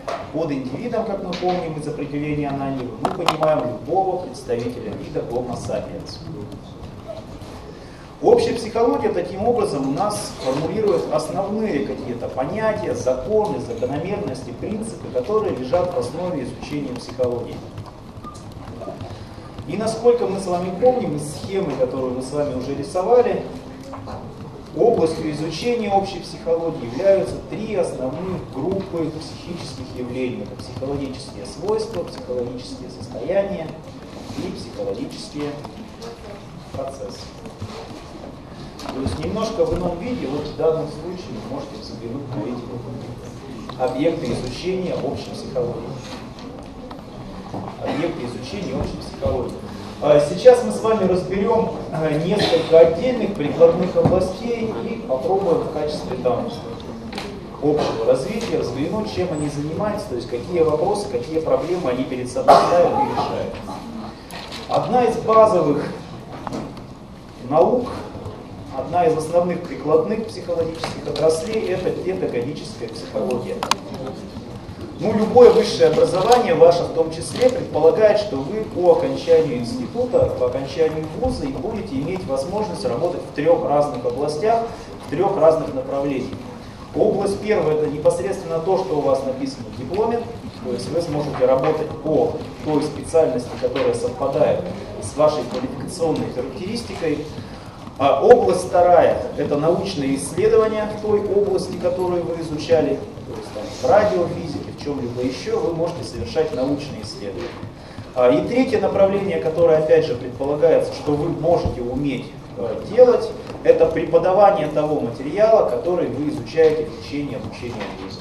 Под индивидом, как мы помним из определения Ананьева, мы понимаем любого представителя вида Homo sapiens. Общая психология таким образом у нас формулирует основные какие-то понятия, законы, закономерности, принципы, которые лежат в основе изучения психологии. И насколько мы с вами помним из схемы, которую мы с вами уже рисовали, областью изучения общей психологии являются три основных группы психических явлений. Это психологические свойства, психологические состояния и психологические процессы. То есть немножко в ином виде, вот в данном случае вы можете взглянуть на эти объекты изучения общей психологии. Объекты изучения общей психологии. Сейчас мы с вами разберем несколько отдельных прикладных областей и попробуем в качестве общего развития взглянуть, чем они занимаются, то есть какие вопросы, какие проблемы они перед собой ставят и решают. Одна из базовых наук, одна из основных прикладных психологических отраслей – это педагогическая психология. Любое высшее образование, ваше в том числе, предполагает, что вы по окончанию института, по окончанию вуза будете иметь возможность работать в трех разных областях, в трех разных направлениях. Область первая – это непосредственно то, что у вас написано в дипломе, то есть вы сможете работать по той специальности, которая совпадает с вашей квалификационной характеристикой. А область вторая – это научные исследования в той области, которую вы изучали, то есть в радиофизике, в чем-либо еще вы можете совершать научные исследования. И третье направление, которое опять же предполагается, что вы можете уметь делать, это преподавание того материала, который вы изучаете в течение обучения в вузе.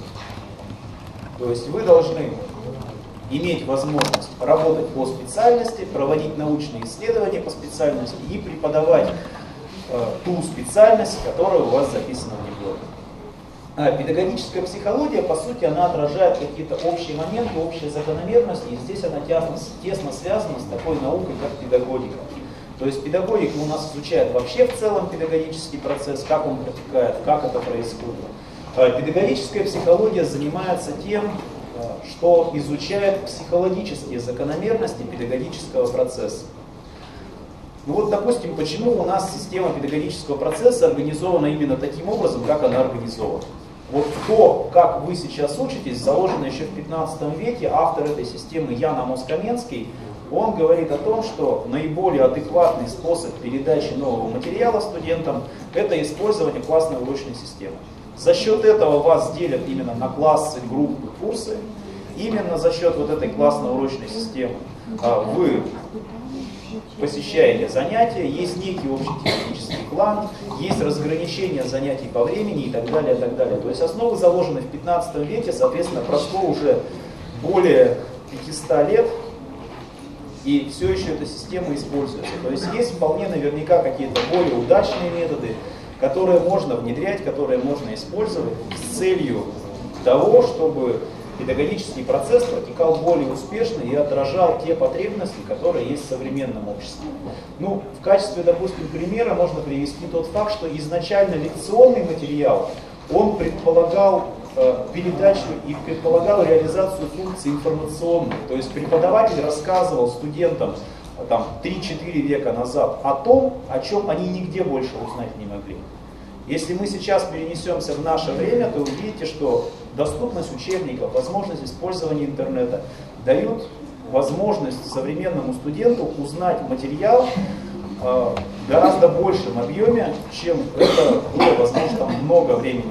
То есть вы должны иметь возможность работать по специальности, проводить научные исследования по специальности и преподавать ту специальность, которая у вас записана в дипломе. Педагогическая психология, по сути, она отражает какие-то общие моменты, общие закономерности, и здесь она тесно связана с такой наукой, как педагогика. То есть педагогика у нас изучает вообще в целом педагогический процесс, как он протекает, как это происходит. Педагогическая психология занимается тем, что изучает психологические закономерности педагогического процесса. Допустим, почему у нас система педагогического процесса организована именно таким образом, как она организована. То, как вы сейчас учитесь, заложено еще в 15 веке. Автор этой системы Ян Амос Каменский, он говорит о том, что наиболее адекватный способ передачи нового материала студентам – это использование классной урочной системы. За счет этого вас делят именно на классы, группы, курсы. Именно за счет этой классной урочной системы вы посещаете занятия, есть некий общий тематический план, есть разграничение занятий по времени и так далее, и так далее. То есть основы заложены в 15 веке, соответственно, прошло уже более 500 лет, и все еще эта система используется. То есть есть вполне наверняка какие-то более удачные методы, которые можно внедрять, которые можно использовать с целью того, чтобы педагогический процесс протекал более успешно и отражал те потребности, которые есть в современном обществе. В качестве, допустим, примера можно привести тот факт, что изначально лекционный материал, он предполагал передачу и предполагал реализацию функций информационных. То есть преподаватель рассказывал студентам 3-4 века назад о том, о чем они нигде больше узнать не могли. Если мы сейчас перенесемся в наше время, то увидите, что доступность учебников, возможность использования интернета дают возможность современному студенту узнать материал в гораздо большем объеме, чем это было возможно много времени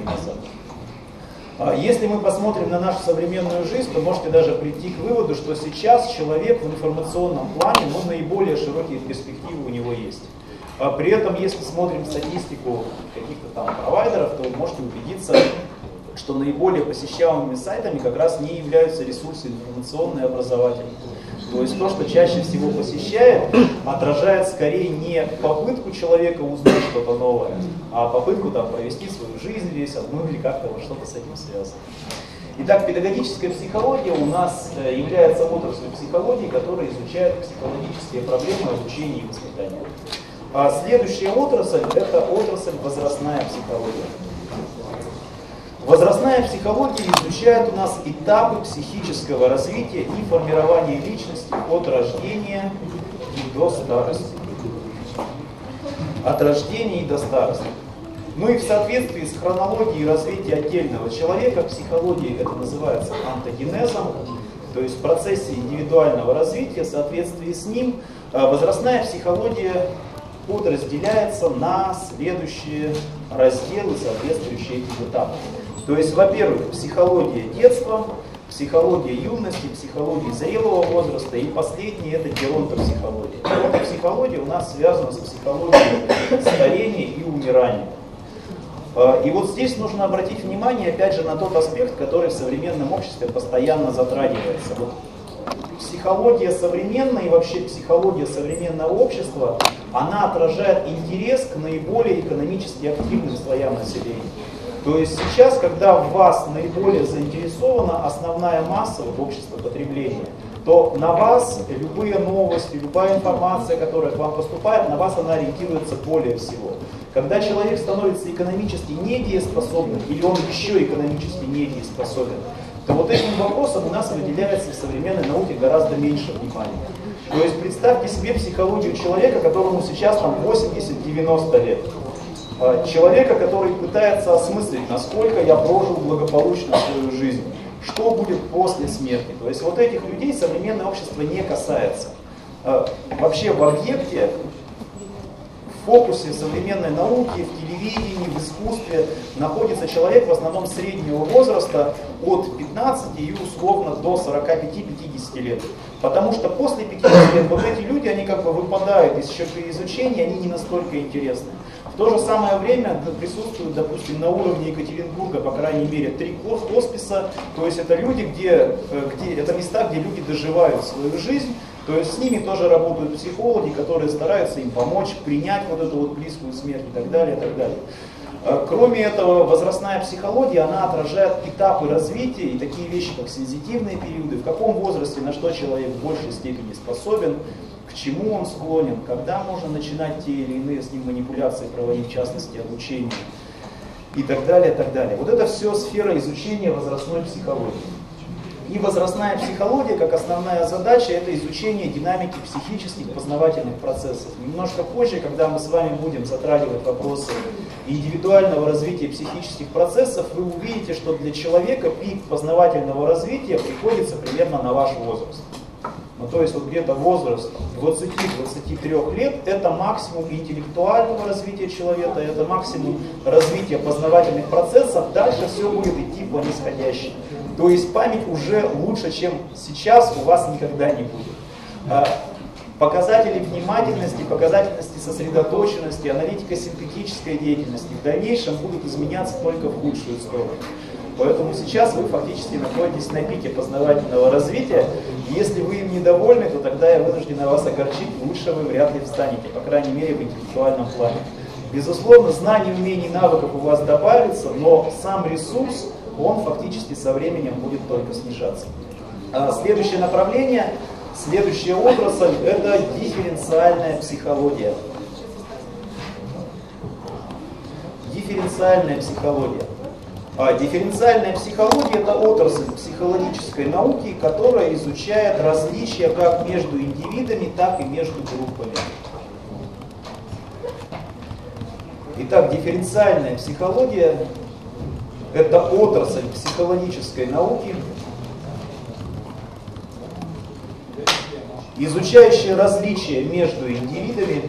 назад. Если мы посмотрим на нашу современную жизнь, то можете даже прийти к выводу, что сейчас человек в информационном плане, наиболее широкие перспективы у него есть. При этом, если смотрим статистику каких-то провайдеров, то вы можете убедиться, что наиболее посещаемыми сайтами как раз не являются ресурсы информационные и образовательные. То есть то, что чаще всего посещает, отражает скорее не попытку человека узнать что-то новое, а попытку провести свою жизнь весело, или как-то что-то с этим связано. Итак, педагогическая психология у нас является отраслью психологии, которая изучает психологические проблемы обучения и воспитания. Следующая отрасль – это отрасль возрастная психология. Возрастная психология изучает у нас этапы психического развития и формирования личности от рождения и до старости. От рождения и до старости. Ну и в соответствии с хронологией развития отдельного человека, в психологии это называется антогенезом, то есть в процессе индивидуального развития, в соответствии с ним, возрастная психология подразделяется на следующие разделы, соответствующие этим этапам. То есть, во-первых, психология детства, психология юности, психология зрелого возраста, и последнее это геронтопсихология. Геронтопсихология у нас связана с психологией старения и умирания. И вот здесь нужно обратить внимание, опять же, на тот аспект, который в современном обществе постоянно затрагивается. Вот психология современная и вообще психология современного общества, она отражает интерес к наиболее экономически активным слоям населения. То есть сейчас, когда в вас наиболее заинтересована основная масса в обществе потребления, то на вас любые новости, любая информация, которая к вам поступает, на вас она ориентируется более всего. Когда человек становится экономически недееспособным, или он еще экономически недееспособен, то вот этим вопросом у нас выделяется в современной науке гораздо меньше внимания. То есть представьте себе психологию человека, которому сейчас там 80-90 лет. Человека, который пытается осмыслить, насколько я прожил благополучно свою жизнь, что будет после смерти. То есть вот этих людей современное общество не касается. Вообще в объекте, в фокусе современной науки, в телевидении, в искусстве находится человек в основном среднего возраста от 15 и условно до 45-50 лет. Потому что после 50 лет вот эти люди, они как бы выпадают из щепы изучения, они не настолько интересны. В то же самое время присутствуют, допустим, на уровне Екатеринбурга, по крайней мере, 3 хосписа, то есть это люди, это места, где люди доживают свою жизнь, то есть с ними тоже работают психологи, которые стараются им помочь принять вот эту вот близкую смерть и так далее, и так далее. Кроме этого, возрастная психология, она отражает этапы развития и такие вещи, как сензитивные периоды, в каком возрасте, на что человек в большей степени способен, к чему он склонен, когда можно начинать те или иные с ним манипуляции проводить, в частности, обучение и так далее, и так далее. Вот это все сфера изучения возрастной психологии. И возрастная психология, как основная задача, это изучение динамики психических познавательных процессов. Немножко позже, когда мы с вами будем затрагивать вопросы индивидуального развития психических процессов, вы увидите, что для человека пик познавательного развития приходится примерно на ваш возраст. Ну, то есть вот где-то возраст 20-23 лет это максимум интеллектуального развития человека, это максимум развития познавательных процессов, дальше все будет идти по нисходящей. То есть память уже лучше, чем сейчас, у вас никогда не будет. Показатели внимательности, показательности сосредоточенности, аналитико-синтетической деятельности в дальнейшем будут изменяться только в худшую сторону. Поэтому сейчас вы фактически находитесь на пике познавательного развития. Если вы им недовольны, то тогда я вынужден вас огорчить, лучше вы вряд ли встанете, по крайней мере в интеллектуальном плане. Безусловно, знаний, умений, навыков у вас добавится, но сам ресурс, он фактически со временем будет только снижаться. Следующее направление, следующая отрасль – это дифференциальная психология. Дифференциальная психология. Дифференциальная психология – это отрасль психологической науки, которая изучает различия как между индивидами, так и между группами. Итак, дифференциальная психология – это отрасль психологической науки, изучающая различия между индивидами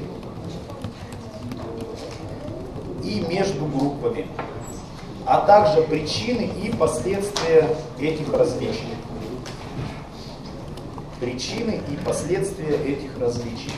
и между группами, а также причины и последствия этих различий. Причины и последствия этих различий.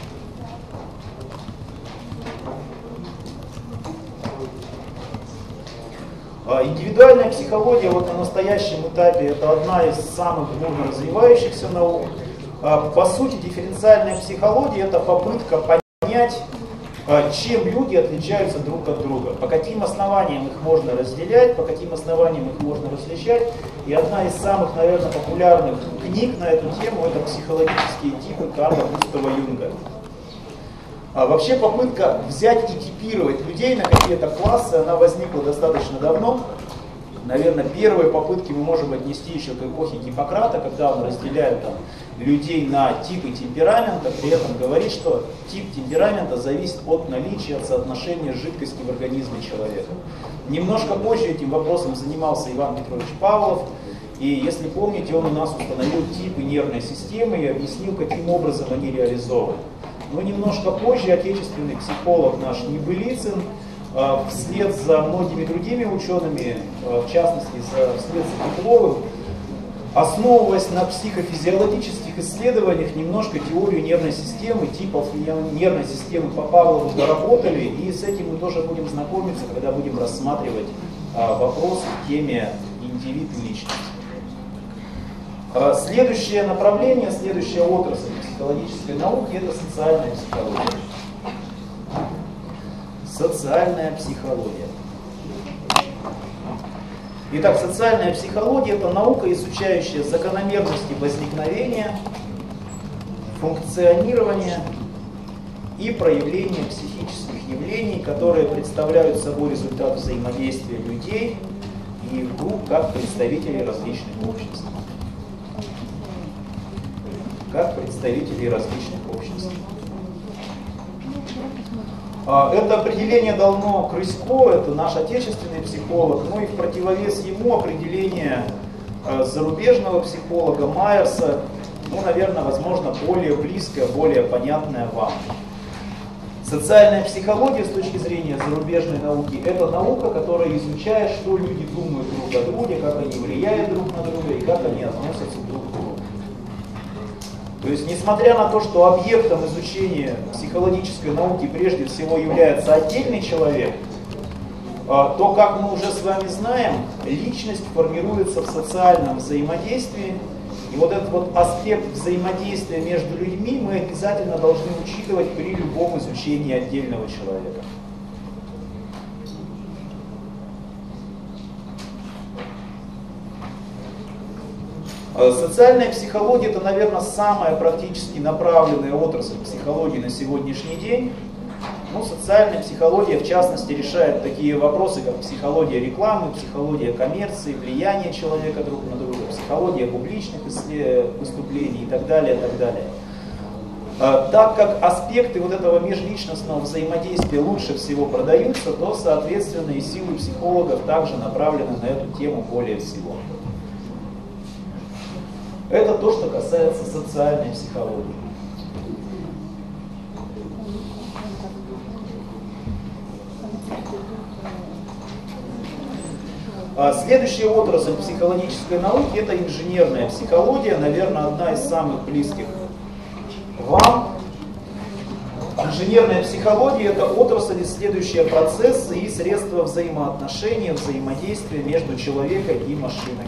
Индивидуальная психология вот на настоящем этапе это одна из самых бурно развивающихся наук. По сути, дифференциальная психология это попытка понять, чем люди отличаются друг от друга, по каким основаниям их можно разделять, по каким основаниям их можно различать. И одна из самых, наверное, популярных книг на эту тему это «Психологические типы» Карла Густава Юнга. Вообще попытка взять и типировать людей на какие-то классы, она возникла достаточно давно, наверное, первые попытки мы можем отнести еще к эпохе Гиппократа, когда он разделяет там, людей на типы темперамента, при этом говорит, что тип темперамента зависит от наличия, от соотношения жидкости в организме человека. Немножко позже этим вопросом занимался Иван Петрович Павлов, и если помните, он у нас установил типы нервной системы и объяснил, каким образом они реализованы. Но немножко позже отечественный психолог наш Небылицын, вслед за многими другими учеными, в частности вслед за Тепловым, основываясь на психофизиологических исследованиях, немножко теорию нервной системы, типов нервной системы по Павлову доработали, и с этим мы тоже будем знакомиться, когда будем рассматривать вопрос в теме индивид и личность. Следующее направление, следующая отрасль психологической науки – это социальная психология. Социальная психология. Итак, социальная психология – это наука, изучающая закономерности возникновения, функционирования и проявления психических явлений, которые представляют собой результат взаимодействия людей и их групп как представителей различных обществ. Это определение дано Крысько, это наш отечественный психолог, ну и в противовес ему определение зарубежного психолога Майерса, ну, наверное, возможно, более близкое, более понятное вам. Социальная психология с точки зрения зарубежной науки – это наука, которая изучает, что люди думают друг о друге, как они влияют друг на друга и как они относятся друг к другу. То есть, несмотря на то, что объектом изучения психологической науки прежде всего является отдельный человек, то, как мы уже с вами знаем, личность формируется в социальном взаимодействии. И вот этот вот аспект взаимодействия между людьми мы обязательно должны учитывать при любом изучении отдельного человека. Социальная психология – это, наверное, самая практически направленная отрасль психологии на сегодняшний день. Ну, социальная психология, в частности, решает такие вопросы, как психология рекламы, психология коммерции, влияние человека друг на друга, психология публичных выступлений и так далее, и так далее. Так как аспекты вот этого межличностного взаимодействия лучше всего продаются, то, соответственно, и силы психологов также направлены на эту тему более всего. Это то, что касается социальной психологии. Следующая отрасль психологической науки – это инженерная психология, наверное, одна из самых близких вам. Инженерная психология – это отрасль, исследующая процессы и средства взаимоотношения, взаимодействия между человеком и машиной.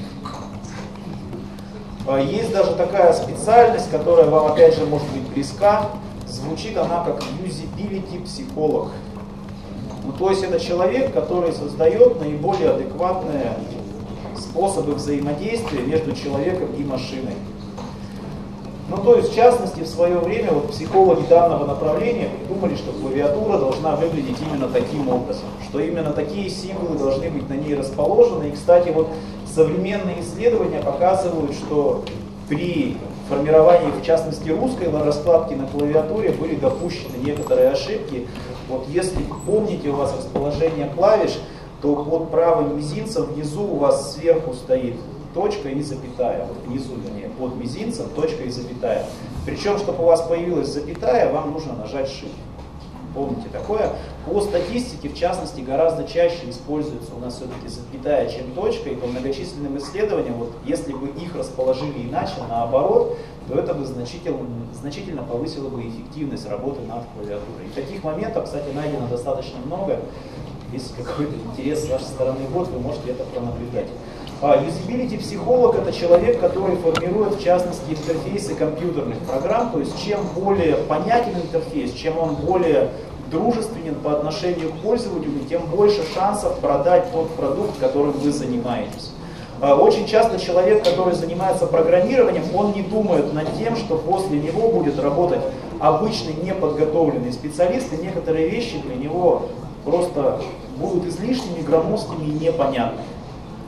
Есть даже такая специальность, которая вам опять же может быть близка, звучит она как usability психолог. Ну, то есть это человек, который создает наиболее адекватные способы взаимодействия между человеком и машиной. Ну, то есть, в частности, в свое время вот психологи данного направления придумали, что клавиатура должна выглядеть именно таким образом, что именно такие символы должны быть на ней расположены. И, кстати, вот современные исследования показывают, что при формировании, в частности, русской раскладки на клавиатуре были допущены некоторые ошибки. Вот если помните у вас расположение клавиш, то под правым мизинцем внизу у вас сверху стоит точка и запятая. Вот внизу, вернее, под мизинцем точка и запятая. Причем, чтобы у вас появилась запятая, вам нужно нажать Shift. Помните такое? По статистике, в частности, гораздо чаще используется у нас все-таки запятая, чем точка. И по многочисленным исследованиям, вот, если бы их расположили иначе, наоборот, то это бы значительно повысило бы эффективность работы над клавиатурой. И таких моментов, кстати, найдено достаточно много. Если какой-то интерес с вашей стороны будет, вы можете это пронаблюдать. Usability психолог – это человек, который формирует, в частности, интерфейсы компьютерных программ. То есть, чем более понятен интерфейс, чем он более дружественен по отношению к пользователю, тем больше шансов продать тот продукт, которым вы занимаетесь. Очень часто человек, который занимается программированием, он не думает над тем, что после него будет работать обычный неподготовленный специалист, и некоторые вещи для него просто будут излишними, громоздкими и непонятными.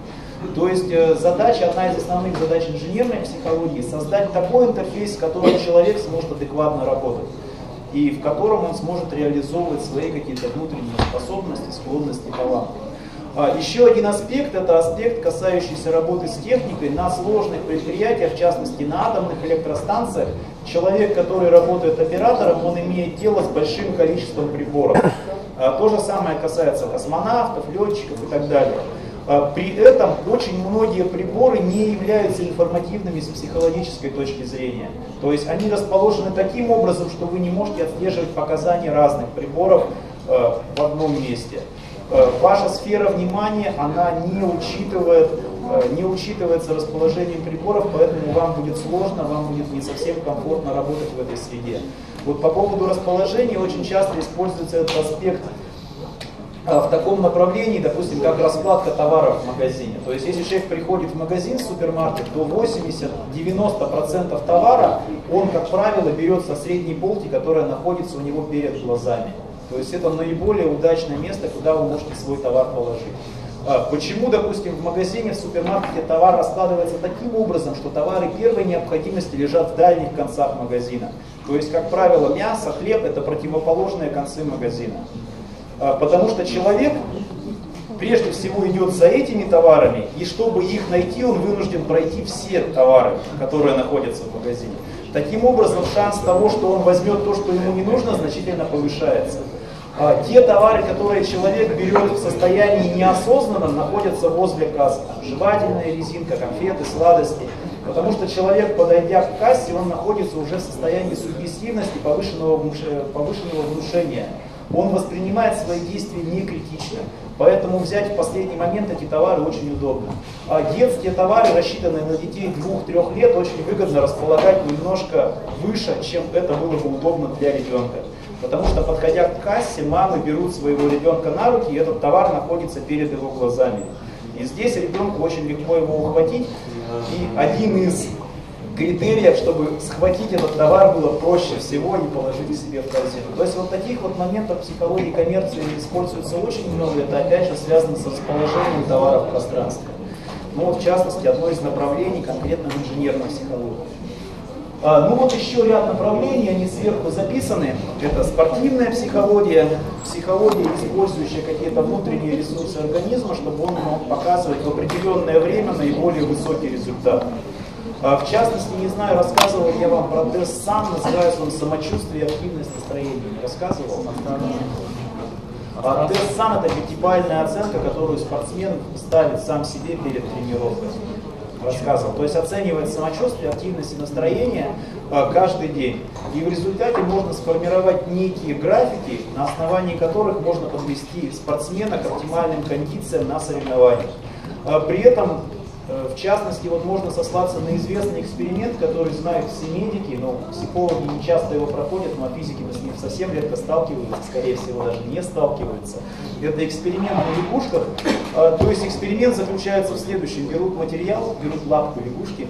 То есть задача, одна из основных задач инженерной психологии — создать такой интерфейс, с которым человек сможет адекватно работать и в котором он сможет реализовывать свои какие-то внутренние способности, склонности, таланты. Еще один аспект — это аспект, касающийся работы с техникой на сложных предприятиях, в частности на атомных электростанциях. Человек, который работает оператором, он имеет дело с большим количеством приборов. То же самое касается космонавтов, летчиков и так далее. При этом очень многие приборы не являются информативными с психологической точки зрения. То есть они расположены таким образом, что вы не можете отслеживать показания разных приборов в одном месте. Ваша сфера внимания, она не учитывается расположением приборов, поэтому вам будет сложно, вам будет не совсем комфортно работать в этой среде. Вот по поводу расположения очень часто используется этот аспект в таком направлении, допустим, как раскладка товаров в магазине. То есть если человек приходит в магазин, в супермаркет, то 80-90% товара он, как правило, берет со средней полки, которая находится у него перед глазами. То есть это наиболее удачное место, куда вы можете свой товар положить. Почему, допустим, в магазине, в супермаркете товар раскладывается таким образом, что товары первой необходимости лежат в дальних концах магазина? То есть, как правило, мясо, хлеб — это противоположные концы магазина. Потому что человек прежде всего идет за этими товарами, и чтобы их найти, он вынужден пройти все товары, которые находятся в магазине. Таким образом, шанс того, что он возьмет то, что ему не нужно, значительно повышается. Те товары, которые человек берет в состоянии неосознанно, находятся возле кассы. Жевательная резинка, конфеты, сладости. Потому что человек, подойдя к кассе, он находится уже в состоянии суггестивности, повышенного внушения. Он воспринимает свои действия некритично. Поэтому взять в последний момент эти товары очень удобно. Детские товары, рассчитанные на детей 2-3 лет, очень выгодно располагать немножко выше, чем это было бы удобно для ребенка. Потому что, подходя к кассе, мамы берут своего ребенка на руки, и этот товар находится перед его глазами. И здесь ребенку очень легко его ухватить. И один из критериев, чтобы схватить этот товар, было проще всего не положить себе в корзину. То есть вот таких вот моментов психологии коммерции используется очень много. Это опять же связано с расположением товара в пространстве. Ну вот в частности одно из направлений конкретно в инженерной психологии. Ну вот еще ряд направлений, они сверху записаны. Это спортивная психология, психология, использующая какие-то внутренние ресурсы организма, чтобы он мог показывать в определенное время наиболее высокий результат. В частности, не знаю, рассказывал я вам про тест САН, называется он «Самочувствие, активность, настроение». Не рассказывал? Тест САН — это пятибалльная оценка, которую спортсмен ставит сам себе перед тренировкой. Рассказывал. То есть оценивает самочувствие, активность и настроение каждый день. И в результате можно сформировать некие графики, на основании которых можно подвести спортсмена к оптимальным кондициям на соревнованиях. При этом, в частности, вот можно сослаться на известный эксперимент, который знают все медики, но психологи не часто его проходят, но физики с ним совсем редко сталкиваются, скорее всего даже не сталкиваются. Это эксперимент на лягушках. То есть эксперимент заключается в следующем. Берут материал, берут лапку лягушки,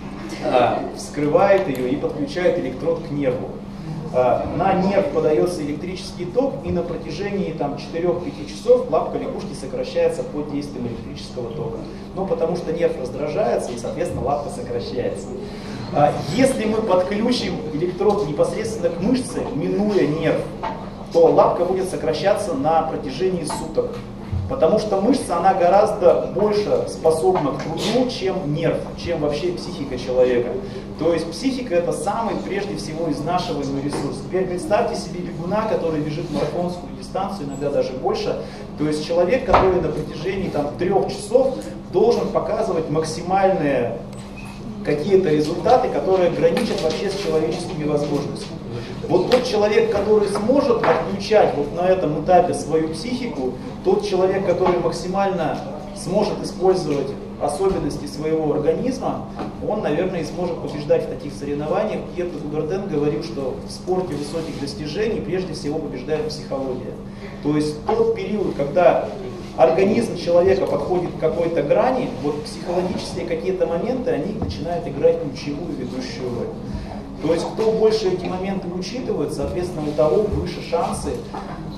вскрывают ее и подключают электрод к нерву. На нерв подается электрический ток, и на протяжении 4-5 часов лапка лягушки сокращается под действием электрического тока. Ну, потому что нерв раздражается, и, соответственно, лапка сокращается. Если мы подключим электрод непосредственно к мышце, минуя нерв, то лапка будет сокращаться на протяжении суток. Потому что мышца, она гораздо больше способна к труду, чем нерв, чем вообще психика человека. То есть психика — это самый, прежде всего, изнашиваемый ресурс. Теперь представьте себе бегуна, который бежит марафонскую дистанцию, иногда даже больше. То есть человек, который на протяжении 3 часов должен показывать максимальные какие-то результаты, которые граничат вообще с человеческими возможностями. Вот тот человек, который сможет отключать вот на этом этапе свою психику, тот человек, который максимально сможет использовать особенности своего организма, он, наверное, и сможет побеждать в таких соревнованиях. Пьер де Кубертен говорил, что в спорте высоких достижений прежде всего побеждает психология. То есть тот период, когда организм человека подходит к какой-то грани, вот психологические какие-то моменты, они начинают играть ключевую ведущую роль. То есть кто больше эти моменты учитывает, соответственно, у того выше шансы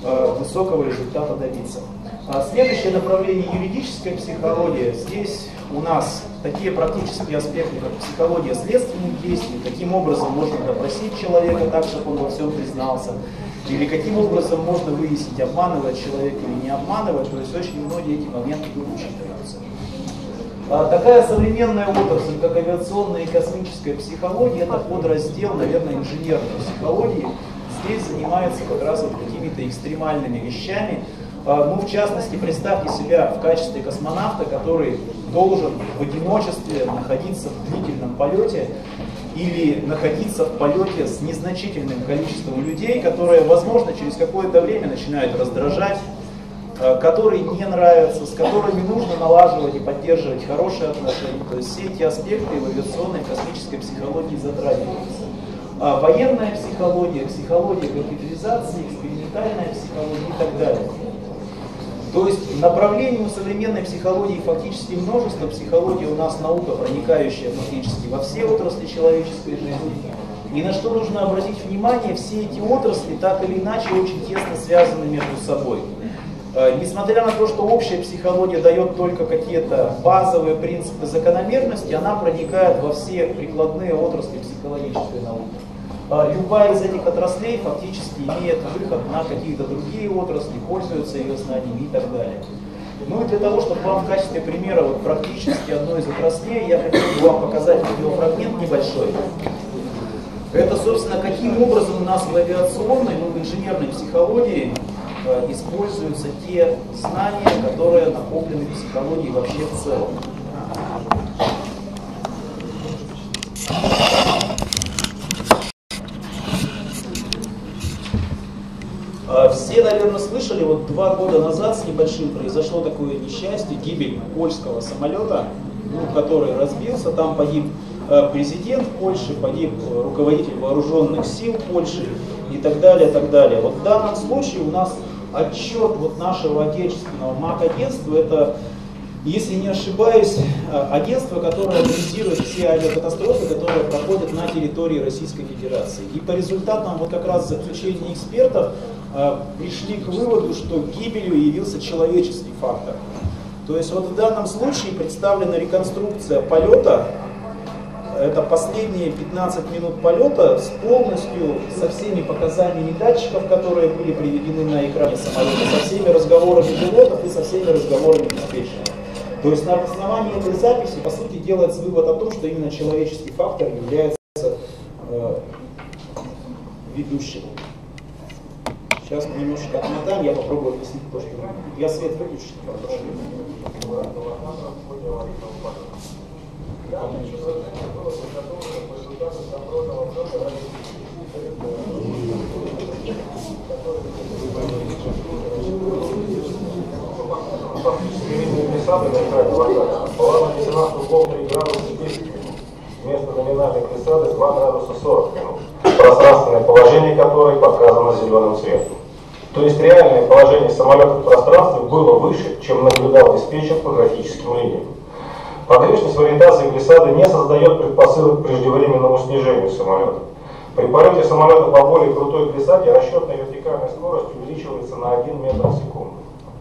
высокого результата добиться. Следующее направление — юридическая психология. Здесь у нас такие практические аспекты, как психология следственных действий, каким образом можно допросить человека так, чтобы он во всем признался, или каким образом можно выяснить, обманывает человек или не обманывает, то есть очень многие эти моменты тут учитываются. Такая современная отрасль, как авиационная и космическая психология, это подраздел, наверное, инженерной психологии. Здесь занимается как раз вот какими-то экстремальными вещами. Ну, в частности, представьте себя в качестве космонавта, который должен в одиночестве находиться в длительном полете или находиться в полете с незначительным количеством людей, которые, возможно, через какое-то время начинают раздражать, которые не нравятся, с которыми нужно налаживать и поддерживать хорошие отношения. То есть все эти аспекты в авиационной и космической психологии затрагиваются. Военная психология, психология компьютеризации, экспериментальная психология и так далее. То есть направлений у современной психологии фактически множество. Психология у нас наука, проникающая фактически во все отрасли человеческой жизни. И на что нужно обратить внимание, все эти отрасли так или иначе очень тесно связаны между собой. Несмотря на то, что общая психология дает только какие-то базовые принципы закономерности, она проникает во все прикладные отрасли психологической науки. Любая из этих отраслей фактически имеет выход на какие-то другие отрасли, пользуется ее знаниями и так далее. Ну и для того, чтобы вам в качестве примера вот, практически одной из отраслей, я хотел бы вам показать видеофрагмент небольшой. Это, собственно, каким образом у нас в авиационной, ну, в инженерной психологии используются те знания, которые накоплены в психологии вообще в целом. Все, наверное, слышали, вот 2 года назад с небольшим произошло такое несчастье, гибель польского самолета, ну, который разбился, там погиб президент Польши, погиб руководитель вооруженных сил Польши и так далее, так далее. Вот в данном случае у нас отчет вот нашего отечественного МАК-агентства, это, если не ошибаюсь, агентство, которое анализирует все авиакатастрофы, которые проходят на территории Российской Федерации. И по результатам вот как раз заключения экспертов пришли к выводу, что гибелью явился человеческий фактор. То есть вот в данном случае представлена реконструкция полета. Это последние 15 минут полета с полностью, со всеми показаниями датчиков, которые были приведены на экране самолета, со всеми разговорами пилотов и со всеми разговорами диспетчеров. То есть на основании этой записи, по сути, делается вывод о том, что именно человеческий фактор является ведущим. Сейчас мы немножко отмотаем, я попробую объяснить то, что... Я свет выключу, попрошу. Была нанесена с углом 3 градуса 10 минут. Вместо номинальной глиссады 2 градуса 40 минут. Пространственное положение которой показано зеленым цветом. То есть реальное положение самолета в пространстве было выше, чем наблюдал диспетчер по графическим линиям. Погрешность в ориентации глиссады не создает предпосылок к преждевременному снижению самолета. При полете самолета по более крутой глиссаде расчетная вертикальная скорость увеличивается на 1 метр в секунду.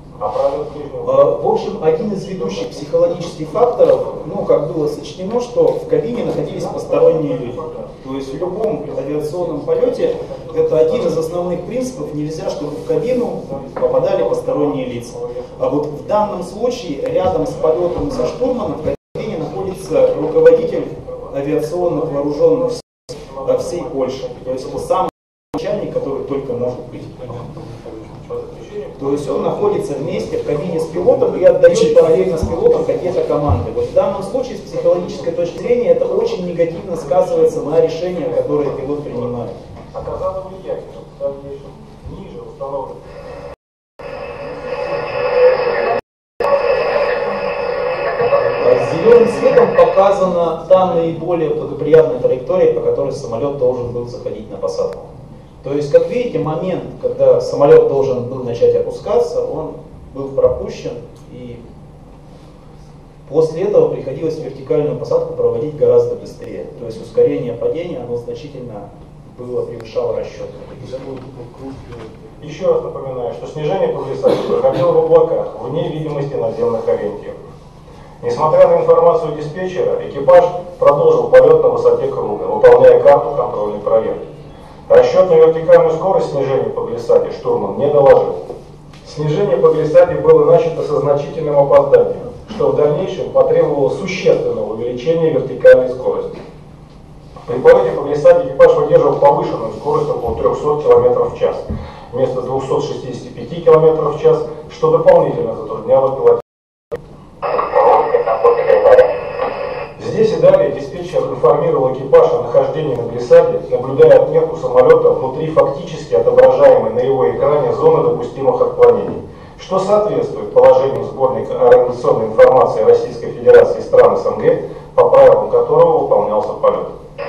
В общем, один из ведущих психологических факторов, ну, как было сочтено, что в кабине находились посторонние люди. То есть в любом авиационном полете это один из основных принципов, нельзя, чтобы в кабину попадали посторонние лица. А вот в данном случае рядом с полетом и со штурманом в кабине находится руководитель авиационных вооруженных сил всей Польши. То есть это самый начальник, который только может быть. То есть он находится вместе в кабине с пилотом и отдает параллельно с пилотом какие-то команды. Вот в данном случае, с психологической точки зрения, это очень негативно сказывается на решениях, которые пилот принимает. Оказало влияние в дальнейшем ниже установленных. Зеленым цветом показана та наиболее благоприятная траектория, по которой самолет должен был заходить на посадку. То есть, как видите, момент, когда самолет должен был начать опускаться, он был пропущен, и после этого приходилось вертикальную посадку проводить гораздо быстрее. То есть ускорение падения, оно значительно превышало расчеты. Еще раз напоминаю, что снижение по глиссаде проходило в облаках, вне видимости наземных ориентиров. Несмотря на информацию диспетчера, экипаж продолжил полет на высоте круга, выполняя карту контрольной проверки. Расчетную вертикальную скорость снижения по глиссаде штурман не доложил. Снижение по глиссаде было начато со значительным опозданием, что в дальнейшем потребовало существенного увеличения вертикальной скорости. При полете по глиссаде экипаж выдерживал повышенную скорость около 300 км в час, вместо 265 км в час, что дополнительно затрудняло пилотирование. Здесь и далее диспетчер информировал экипаж о нахождении на глиссаде, наблюдая отметку самолета внутри фактически отображаемой на его экране зоны допустимых отклонений, что соответствует положению сборника организационной информации Российской Федерации и стран СНГ, по правилам которого выполнялся полет.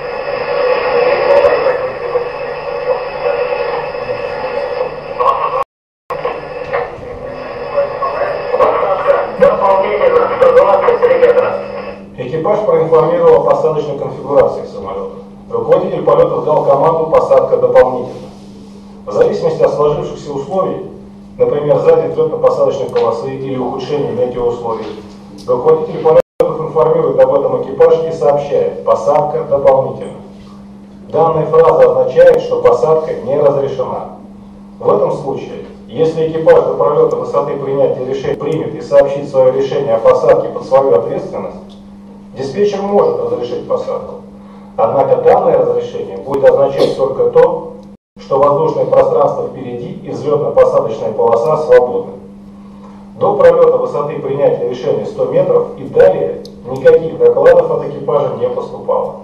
Экипаж проинформировал о посадочной конфигурации самолета. Руководитель полета дал команду «посадка дополнительно». В зависимости от сложившихся условий, например, сзади взлетно-посадочной полосы или ухудшения метеоусловий, руководитель полетов информирует об этом экипаж и сообщает «посадка дополнительно». Данная фраза означает, что посадка не разрешена. В этом случае, если экипаж до пролета высоты принятия решения примет и сообщит свое решение о посадке под свою ответственность, диспетчер может разрешить посадку. Однако данное разрешение будет означать только то, что воздушное пространство впереди и взлетно-посадочная полоса свободны. До пролета высоты принятия решения 100 метров и далее никаких докладов от экипажа не поступало.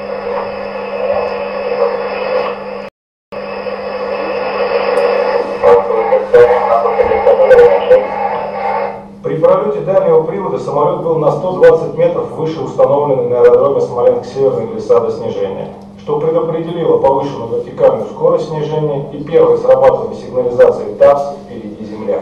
При пролете дальнего привода самолет был на 120 метров выше установленной на аэродроме Смоленск-Северной глиссады снижения, что предопределило повышенную вертикальную скорость снижения и первое срабатывание сигнализации ТАПС «Впереди земля».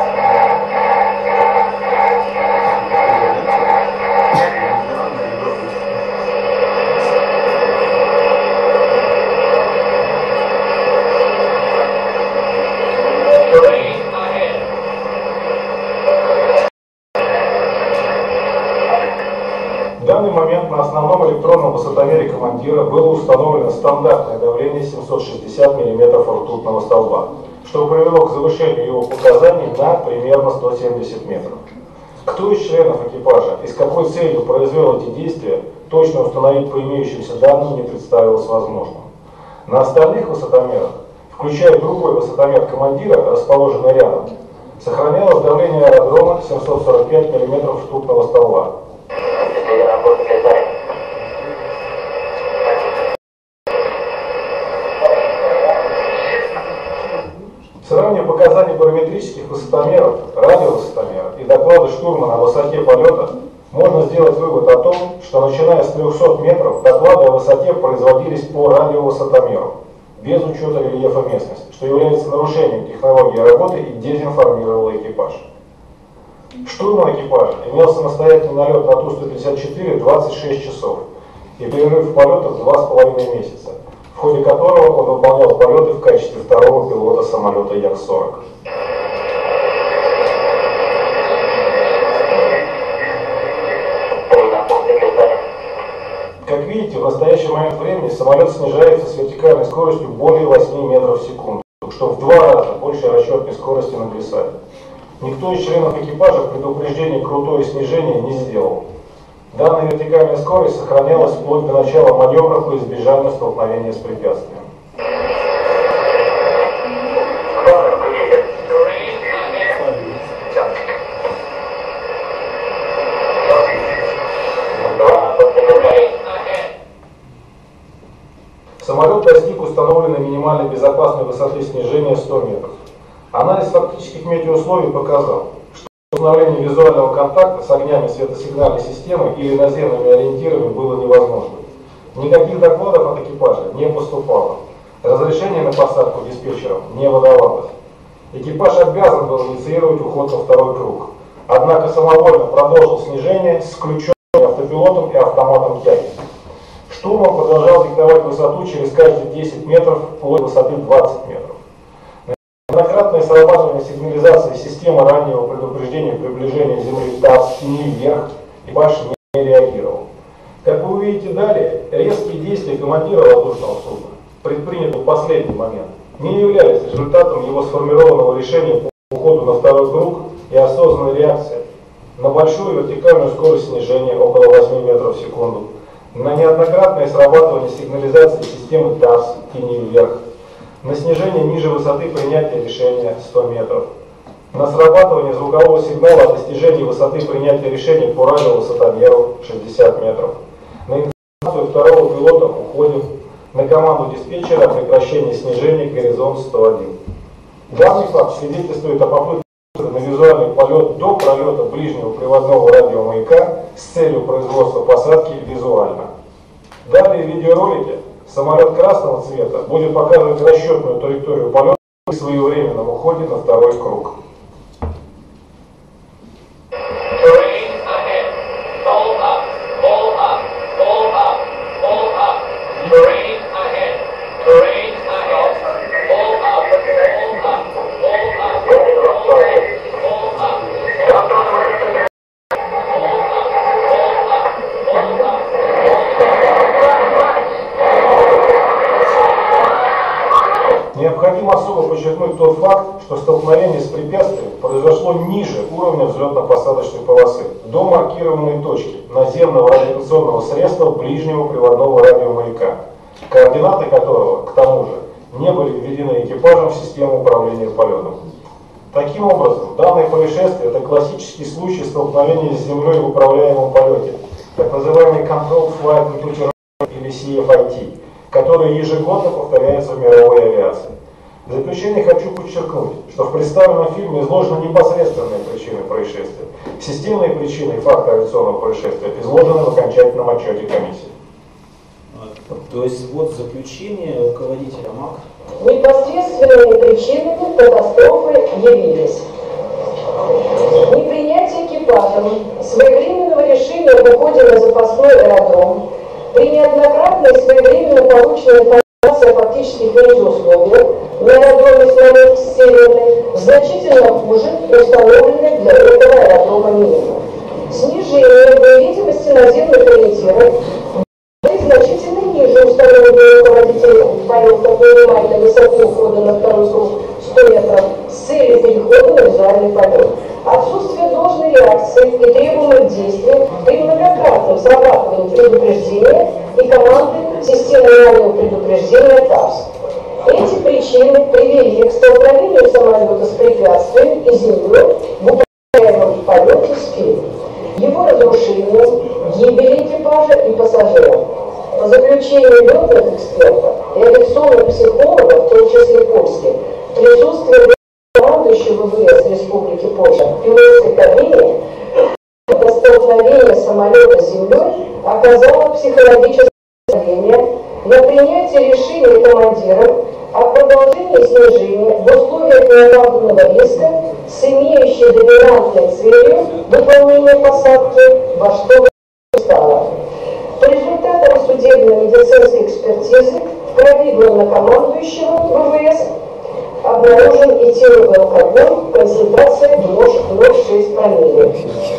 В данный момент на основном электронном высотомере командира было установлено стандартное давление 760 мм ртутного столба, что привело к завышению его показаний на примерно 170 метров. Кто из членов экипажа и с какой целью произвел эти действия, точно установить по имеющимся данным не представилось возможным. На остальных высотомерах, включая другой высотомер командира, расположенный рядом, сохранялось давление аэродрома 745 мм ртутного столба. Сравнивая показания барометрических высотомеров, радиовысотомера и доклады штурмана о высоте полета, можно сделать вывод о том, что начиная с 300 метров доклады о высоте производились по радиовысотомеру, без учета рельефа местности, что является нарушением технологии работы и дезинформировало экипаж. Штурман экипажа имел самостоятельный налет на Ту-154 26 часов и перерыв в полетах 2,5 месяца, в ходе которого он выполнял полеты в качестве второго пилота самолета Як-40. Как видите, в настоящий момент времени самолет снижается с вертикальной скоростью более 8 метров в секунду, что в 2 раза больше расчетной скорости на глиссаде. Никто из членов экипажа предупреждение крутое снижение не сделал. Данная вертикальная скорость сохранялась вплоть до начала маневра по избежанию столкновения с препятствием. Самолет достиг установленной минимальной безопасной высоты снижения 100 метров. Анализ фактических метеоусловий показал, что установление визуального контакта с огнями светосигнальной системы или наземными ориентирами было невозможно. Никаких докладов от экипажа не поступало. Разрешение на посадку диспетчером не выдавалось. Экипаж обязан был инициировать уход на второй круг. Однако самовольно продолжил снижение с включенным автопилотом и автоматом тяги. Штурман продолжал диктовать высоту через каждые 10 метров вплоть до высоты 20 метров. Многократное срабатывание сигнализации системы раннего предупреждения приближения Земли ТАСС ни вверх, Экипаж не реагировал. Как вы увидите далее, резкие действия командира воздушного судна, предпринятые в последний момент, не являлись результатом его сформированного решения по уходу на второй круг и осознанной реакции на большую вертикальную скорость снижения около 8 метров в секунду, на неоднократное срабатывание сигнализации системы ТАСС тени вверх, на снижение ниже высоты принятия решения 100 метров, на срабатывание звукового сигнала о достижении высоты принятия решения по радиовысотомеру 60 метров, на информацию второго пилота уходим, на команду диспетчера о прекращении снижения горизонт 101. Данный факт свидетельствует о попытке на визуальный полет до пролета ближнего приводного радиомаяка с целью производства посадки визуально. Далее в видеоролике самолет красного цвета будет показывать расчетную траекторию полета при своевременном уходе на второй круг. Необходимо особо подчеркнуть тот факт, что столкновение с препятствием произошло ниже уровня взлетно-посадочной полосы, до маркированной точки наземного радиолокационного средства ближнего приводного радиомаяка, координаты которого, к тому же, не были введены экипажем в систему управления полетом. Таким образом, данное происшествие – это классический случай столкновения с Землей в управляемом полете, так называемый Controlled Flight Interference или CFIT, который ежегодно повторяется в мировой авиации. В заключение хочу подчеркнуть, что в представленном фильме изложены непосредственные причины происшествия. Системные причины и факты авиационного происшествия изложены в окончательном отчете комиссии. То есть вот заключение руководителя МАК. Непосредственными причинами катастрофы явились непринятие экипажем своевременного решения об уходе на запасной аэродром, при неоднократной и своевременно полученной информации о фактических метеоусловиях на аэродроме Смоленск-Северный значительно хуже установленных для этого аэродрома минимум. Снижение боевидимости наземных ориентиров значительно ниже установленных руководителей полета минимальной высоты ухода на второй круг 100 метров с целью перехода на визуальный полет. Отсутствие должной реакции и требуемых действий при многократном срабатывании предупреждения и команды системы раннего предупреждения ТАСС. Эти причины привели к столкновению самолета с препятствием и землей в управляемом полете с фильмом, его разрушению, гибели экипажа и пассажиров. По заключению летных экспертов и авиационных психологов, в том числе польских, присутствие командующего ВВС Республики Польша в пилотской кабине до столкновения самолета с землей оказало психологическое давление на принятие решения командиром о продолжении снижения в условиях неоправданного риска с имеющей доминантной целью выполнения посадки во что бы то ни стало. По результатам судебно-медицинской экспертизы в крови главнокомандующего ВВС обнаружен этиловый алкоголь, концентрация 0,6 промилле.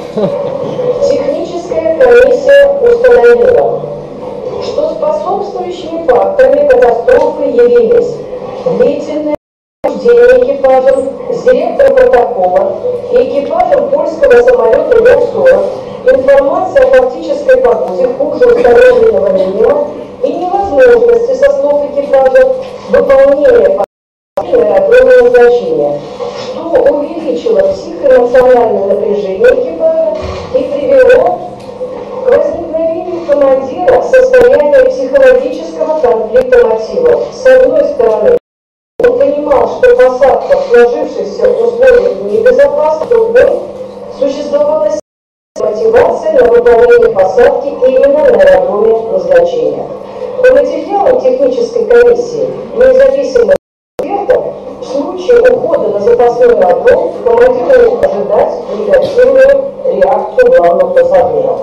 Техническая комиссия установила, что способствующими факторами катастрофы явились длительное обсуждение экипажем с директором протокола и экипажем польского самолета Як-40, информация о фактической погоде хуже установленного минимума и невозможности со слов экипажа выполнения аэродромного значения, что увеличило психоэмоциональное напряжение экипажа и привело к возникновению командира состояния психологического конфликта мотивов. С одной стороны, он понимал, что посадка в сложившихся условиях небезопасна, с другой существовала мотивация на выполнение посадки именно на аэродроме назначения. По материалам технической комиссии независимых экспертов в случае ухода на запасной аэродром командир может ожидать негативную реакцию главного пассажира.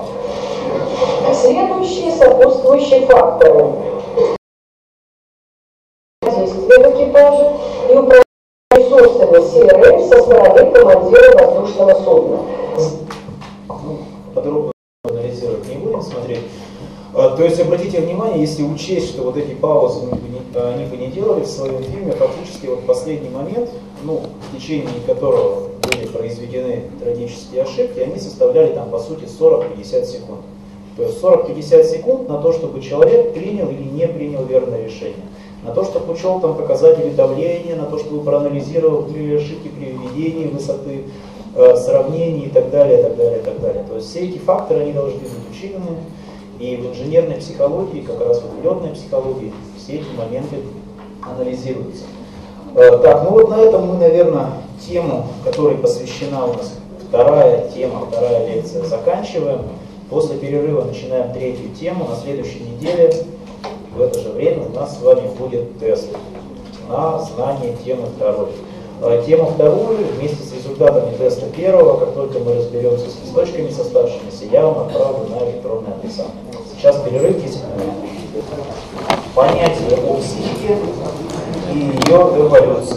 Следующие сопутствующие факторы: действия в экипаже и управление собственной СРМ со стороны командира воздушного судна. Подробно внимание, если учесть, что вот эти паузы они бы не делали в своем фильме, фактически вот последний момент, ну, в течение которого были произведены трагические ошибки, они составляли там по сути 40-50 секунд. То есть 40-50 секунд на то, чтобы человек принял или не принял верное решение. На то, чтобы учел там показатели давления, на то, чтобы проанализировал, были ли ошибки при введении высоты, сравнении и так далее, и так далее, и так далее. То есть все эти факторы, они должны быть учтены. И в инженерной психологии, как раз в летной психологии, все эти моменты анализируются. Так, ну вот на этом мы, наверное, тему, которой посвящена у нас вторая лекция, заканчиваем. После перерыва начинаем третью тему. На следующей неделе в это же время у нас с вами будет тест на знание темы второй. Тему вторую вместе с результатами теста первого, как только мы разберемся с листочками, с оставшимися, я вам отправлю на электронные адреса. Сейчас перерыв 10 минут. Понятие о психике и ее эволюции.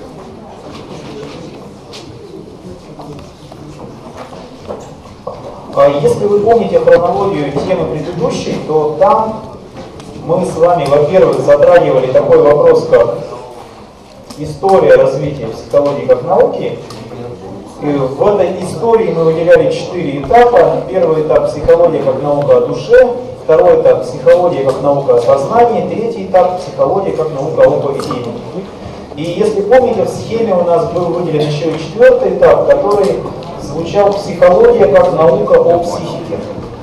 Если вы помните хронологию темы предыдущей, то там мы с вами, во-первых, затрагивали такой вопрос, как история развития психологии как науки. И в этой истории мы выделяли 4 этапа. Первый этап — психология как наука о душе, второй этап — психология как наука о сознании, третий этап — психология как наука о поведении. И если помните, в схеме у нас был выделен еще и 4-й этап, который звучал психология как наука о психике.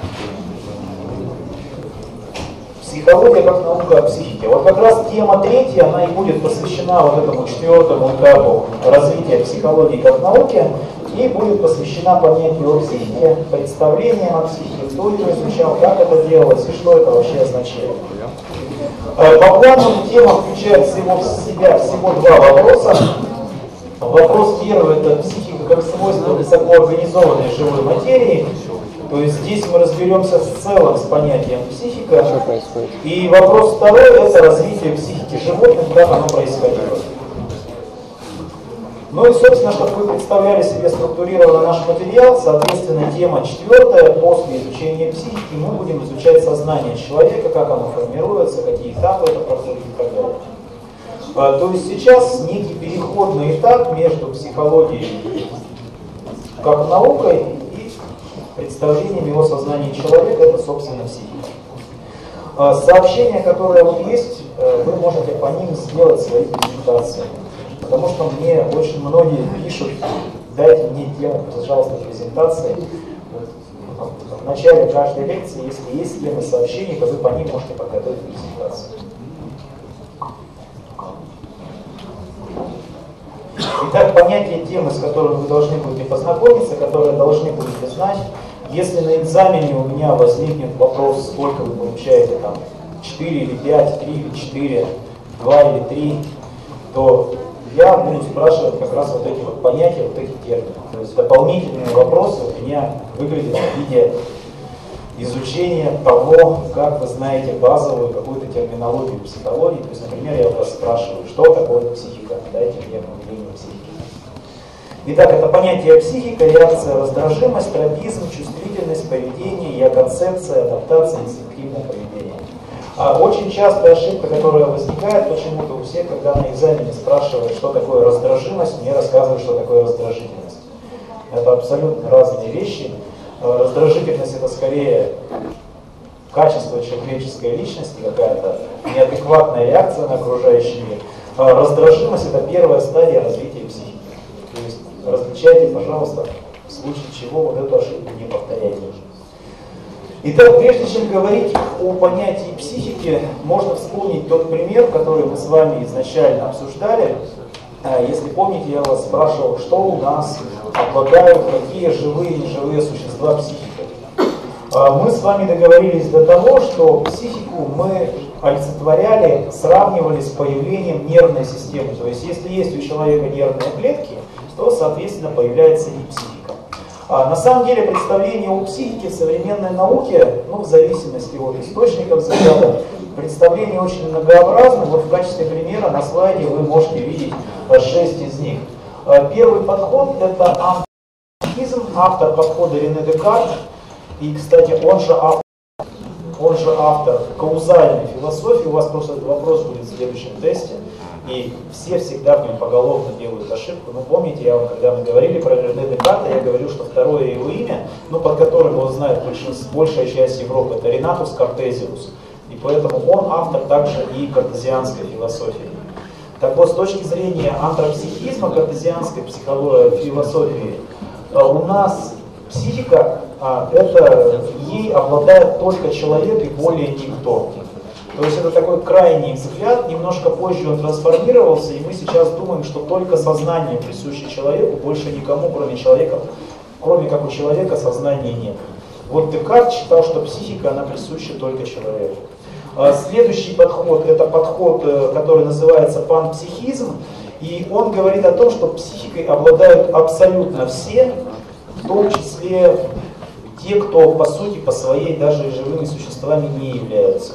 Психология как наука о психике. Вот как раз тема третья, она и будет посвящена вот этому 4-му этапу развития психологии как науки, и будет посвящена понятию о психике, представлениям о психике, кто ее изучал, как это делалось и что это вообще означает. По плану тема включает в себя всего 2 вопроса. Вопрос первый — это психика как свойство высокоорганизованной живой материи. То есть здесь мы разберемся в целом с понятием психика. И вопрос второй — это развитие психики животных, как оно происходило. Ну и, собственно, чтобы вы представляли себе структурированно наш материал, соответственно, тема 4. После изучения психики мы будем изучать сознание человека, как оно формируется, какие этапы это проходит и так далее. То есть сейчас некий переходный этап между психологией как наукой и представлениями о сознании человека, это, собственно, психика. Сообщения, которые вот есть, вы можете по ним сделать свои презентации. Потому что мне очень многие пишут: дайте мне тему, пожалуйста, презентации. В начале каждой лекции, если есть темы сообщений, то вы по ним можете подготовить презентацию. Итак, понятие темы, с которой вы должны будете познакомиться, которые должны будете знать. Если на экзамене у меня возникнет вопрос, сколько вы получаете, там, 4 или 5, 3 или 4, 2 или 3, то я буду спрашивать как раз вот эти вот понятия, вот эти термины. То есть дополнительные вопросы у меня выглядят в виде изучения того, как вы знаете базовую какую-то терминологию психологии. То есть, например, я вас спрашиваю, что такое психика? Дайте мне определение психики. Итак, это понятие психика, реакция, раздражимость, тропизм, чувствительность, поведение, ее концепция, адаптация, инстинктивное поведение. Очень частая ошибка, которая возникает почему-то у всех, когда на экзамене спрашивают, что такое раздражимость, мне рассказывают, что такое раздражительность. Это абсолютно разные вещи. Раздражительность — это скорее качество человеческой личности, какая-то неадекватная реакция на окружающий мир. Раздражимость — это первая стадия развития психики. То есть различайте, пожалуйста, в случае чего вот эту ошибку не повторяйте. Итак, прежде чем говорить о понятии психики, можно вспомнить тот пример, который мы с вами изначально обсуждали. Если помните, я вас спрашивал, что у нас обладают, какие живые и неживые существа психикой. Мы с вами договорились до того, что психику мы олицетворяли, сравнивали с появлением нервной системы. То есть, если есть у человека нервные клетки, то, соответственно, появляется и психика. На самом деле представление о психике в современной науке, в зависимости от источников взгляда, представление очень многообразно. Вот в качестве примера на слайде вы можете видеть 6 из них. Первый подход — это антропизм, автор подхода Рене Декарт. И, кстати, он же он же автор каузальной философии. У вас просто этот вопрос будет в следующем тесте. И все всегда в нем поголовно делают ошибку. Ну, помните, когда мы говорили про Рене Декарта, я говорил, что второе его имя, под которым его знает большая часть Европы, это Ренатус Картезиус. И поэтому он автор также и картезианской философии. Так вот, с точки зрения антропсихизма, картезианской философии, у нас психика, ей обладает только человек и более никто. То есть это такой крайний взгляд, немножко позже он трансформировался, и мы сейчас думаем, что только сознание присуще человеку, больше никому, кроме как у человека, сознания нет. Вот Декарт считал, что психика, она присуща только человеку. Следующий подход, это подход, который называется панпсихизм, и он говорит о том, что психикой обладают абсолютно все, в том числе те, кто по сути, по своей даже живыми существами не являются.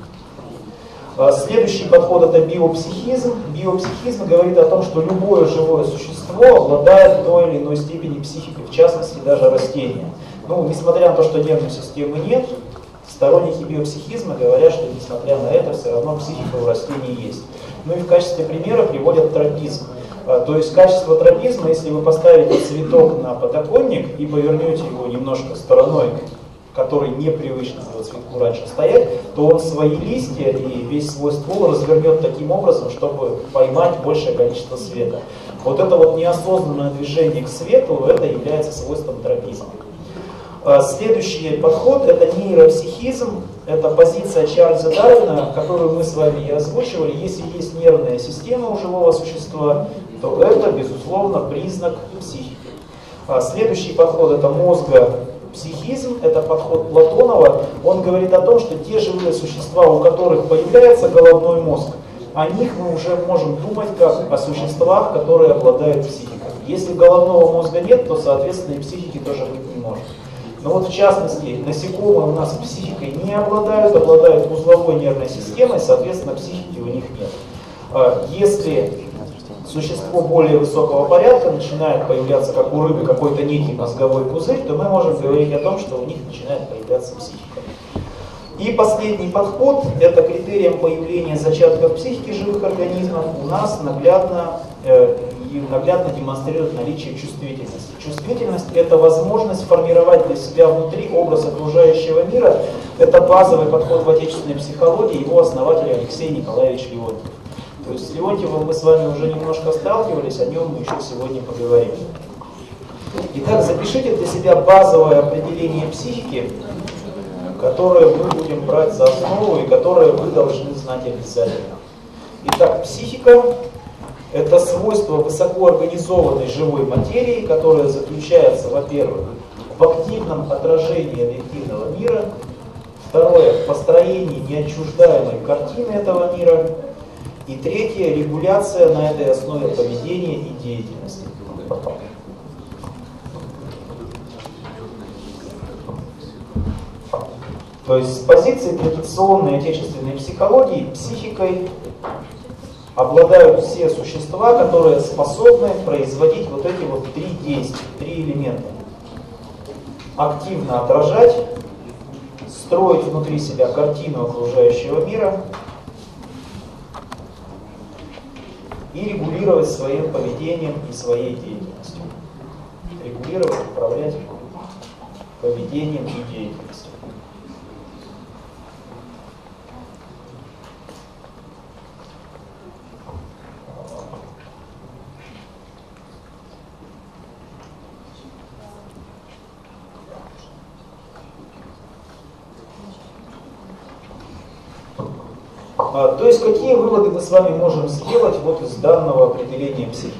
Следующий подход это биопсихизм. Биопсихизм говорит о том, что любое живое существо обладает в той или иной степени психикой, в частности даже растения. Несмотря на то, что нервной системы нет, сторонники биопсихизма говорят, что несмотря на это, все равно психика у растений есть. И в качестве примера приводят тропизм. То есть качество тропизма, если вы поставите цветок на подоконник и повернете его немножко стороной, который непривычно было цветку раньше стоять, то он свои листья и весь свой ствол развернет таким образом, чтобы поймать большее количество света. Вот это вот неосознанное движение к свету, это является свойством тропизма. Следующий подход это нейропсихизм, это позиция Чарльза Дарвина, которую мы с вами и озвучивали. Если есть нервная система у живого существа, то это, безусловно, признак психики. Следующий подход это мозгопсихизм, это подход Платонова. Он говорит о том, что те живые существа, у которых появляется головной мозг, о них мы уже можем думать как о существах, которые обладают психикой. Если головного мозга нет, то, соответственно, и психики тоже быть не может. Но в частности, насекомые у нас психикой не обладают узловой нервной системой, соответственно, психики у них нет. Если существо более высокого порядка начинает появляться, как у рыбы, какой-то некий мозговой пузырь, то мы можем говорить о том, что у них начинает появляться психика. И последний подход, это критерием появления зачатков психики живых организмов, у нас наглядно демонстрирует наличие чувствительности. Чувствительность – это возможность формировать для себя внутри образ окружающего мира. Это базовый подход в отечественной психологии, его основатель Алексей Николаевич Леонтьев. То есть с Леонтьевым мы с вами уже немножко сталкивались, о нем мы еще сегодня поговорим. Итак, запишите для себя базовое определение психики, которое мы будем брать за основу и которое вы должны знать обязательно. Итак, психика – это свойство высокоорганизованной живой материи, которое заключается, во-первых, в активном отражении объективного мира, второе – в построении неотчуждаемой картины этого мира, и третье – регуляция на этой основе поведения и деятельности. То есть с позиции традиционной отечественной психологии психикой обладают все существа, которые способны производить вот эти вот три действия, три элемента. Активно отражать, строить внутри себя картину окружающего мира и регулировать своим поведением и своей деятельностью. Регулировать, управлять поведением и деятельностью. То есть какие выводы мы с вами можем сделать вот из данного определения психики?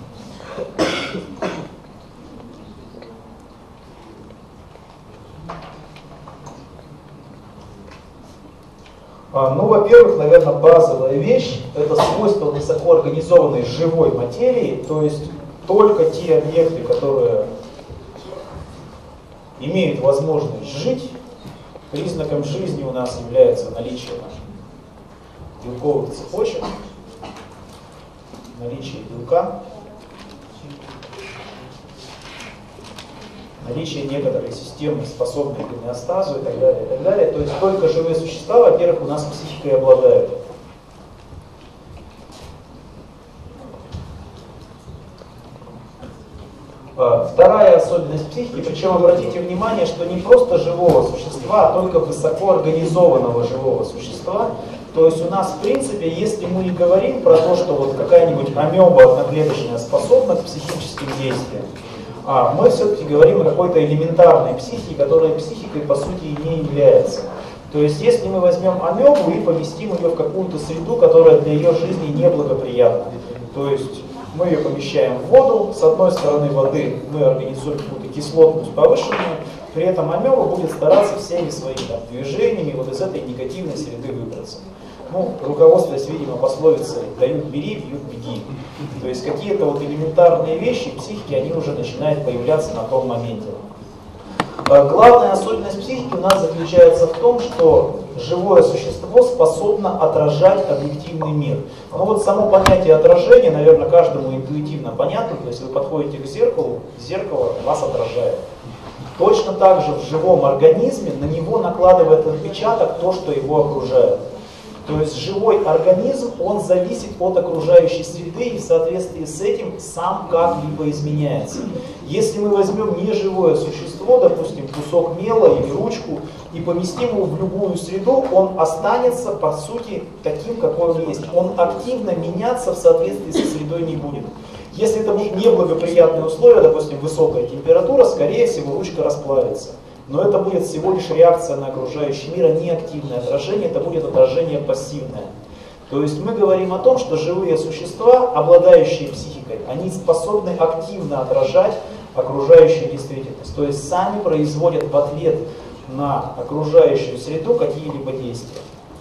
Ну, во-первых, наверное, базовая вещь – это свойство высокоорганизованной живой материи, то есть только те объекты, которые имеют возможность жить, признаком жизни у нас является наличие белковых цепочек, наличие белка. наличие некоторой системы, способной к гомеостазу и так далее, и так далее. То есть только живые существа, во-первых, у нас психикой обладают. Вторая особенность психики, причем обратите внимание, что не просто живого существа, а только высокоорганизованного живого существа. То есть у нас, в принципе, если мы и говорим про то, что вот какая-нибудь амеба одноклеточная способна к психическим действиям, мы все-таки говорим о какой-то элементарной психике, которая психикой по сути и не является. То есть если мы возьмем амебу и поместим ее в какую-то среду, которая для ее жизни неблагоприятна, то есть мы ее помещаем в воду, с одной стороны воды мы организуем какую-то кислотность повышенную, при этом амеба будет стараться всеми своими движениями вот из этой негативной среды выбраться. Ну, руководствуясь, видимо, пословицей «дают бери, бьют беги». То есть какие-то вот элементарные вещи психики, они уже начинают появляться на том моменте. Главная особенность психики у нас заключается в том, что живое существо способно отражать объективный мир. Но вот само понятие отражения, наверное, каждому интуитивно понятно. То есть вы подходите к зеркалу, зеркало вас отражает. Точно так же в живом организме на него накладывает отпечаток то, что его окружает. То есть живой организм, он зависит от окружающей среды и в соответствии с этим сам как-либо изменяется. Если мы возьмем неживое существо, допустим, кусок мела или ручку, и поместим его в любую среду, он останется по сути таким, какой он есть. Он активно меняться в соответствии со средой не будет. Если это будут неблагоприятные условия, допустим, высокая температура, скорее всего ручка расплавится. Но это будет всего лишь реакция на окружающий мир, а не активное отражение, это будет отражение пассивное. То есть мы говорим о том, что живые существа, обладающие психикой, они способны активно отражать окружающую действительность. То есть сами производят в ответ на окружающую среду какие-либо действия.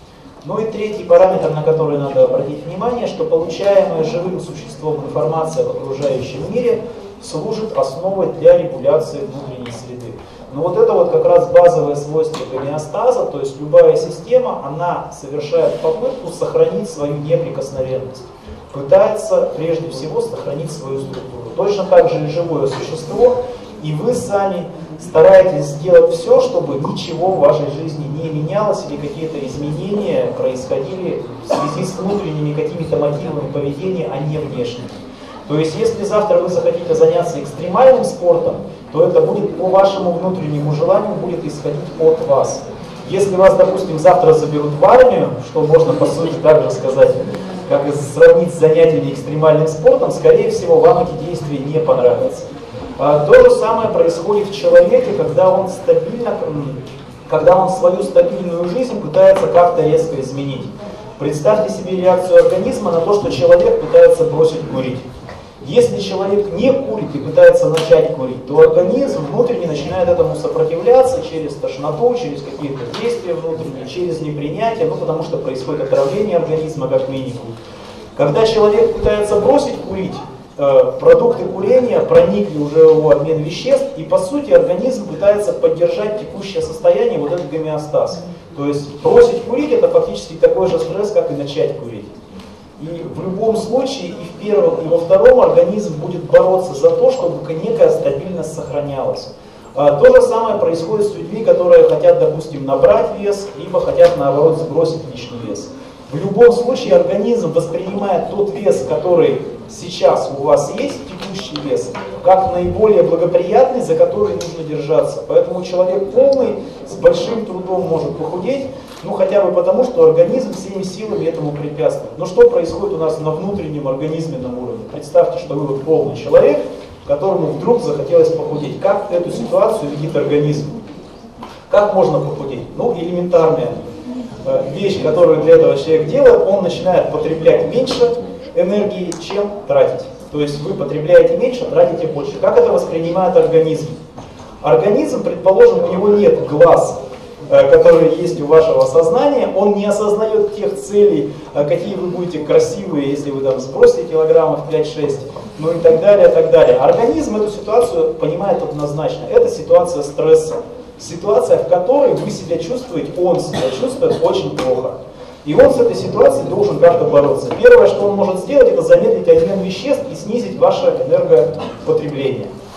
Ну и третий параметр, на который надо обратить внимание, что получаемая живым существом информация об окружающем мире служит основой для регуляции внутренней среды. Но вот это вот как раз базовое свойство гомеостаза, то есть любая система, она совершает попытку сохранить свою неприкосновенность. Пытается прежде всего сохранить свою структуру. Точно так же и живое существо, и вы сами стараетесь сделать все, чтобы ничего в вашей жизни не менялось или какие-то изменения происходили в связи с внутренними какими-то мотивами поведения, а не внешними. То есть если завтра вы захотите заняться экстремальным спортом, то это будет по вашему внутреннему желанию, будет исходить от вас. Если вас, допустим, завтра заберут в армию, что можно по сути также сказать, как и сравнить с занятиями экстремальным спортом, скорее всего вам эти действия не понравятся. То же самое происходит в человеке, когда он свою стабильную жизнь пытается как-то резко изменить. Представьте себе реакцию организма на то, что человек пытается бросить курить. Если человек не курит и пытается начать курить, то организм внутренне начинает этому сопротивляться через тошноту, через какие-то действия внутренние, через непринятие, потому что происходит отравление организма как минимум. Когда человек пытается бросить курить, продукты курения проникли уже в его обмен веществ, и по сути организм пытается поддержать текущее состояние, вот этот гомеостаз. То есть бросить курить это фактически такой же стресс, как и начать курить. И в любом случае, и в первом, и во втором организм будет бороться за то, чтобы некая стабильность сохранялась. То же самое происходит с людьми, которые хотят, допустим, набрать вес, либо хотят, наоборот, сбросить лишний вес. В любом случае организм воспринимает тот вес, который сейчас у вас есть, текущий вес, как наиболее благоприятный, за который нужно держаться. Поэтому человек полный с большим трудом может похудеть, хотя бы потому, что организм всеми силами этому препятствует. Но что происходит у нас на внутреннем организменном уровне? Представьте, что вы вот полный человек, которому вдруг захотелось похудеть. Как эту ситуацию видит организм? Как можно похудеть? Элементарная вещь, которую для этого человек делает, он начинает потреблять меньше энергии, чем тратить. То есть вы потребляете меньше, тратите больше. Как это воспринимает организм? Организм, предположим, у него нет глаз, которые есть у вашего сознания, он не осознает тех целей, какие вы будете красивые, если вы там сбросите килограммов 5-6, и так далее, так далее. Организм эту ситуацию понимает однозначно. Это ситуация стресса. Ситуация, в которой вы себя чувствуете, он себя чувствует очень плохо. И он с этой ситуацией должен как-то бороться. Первое, что он может сделать, это замедлить обмен веществ и снизить ваше энергопотребление.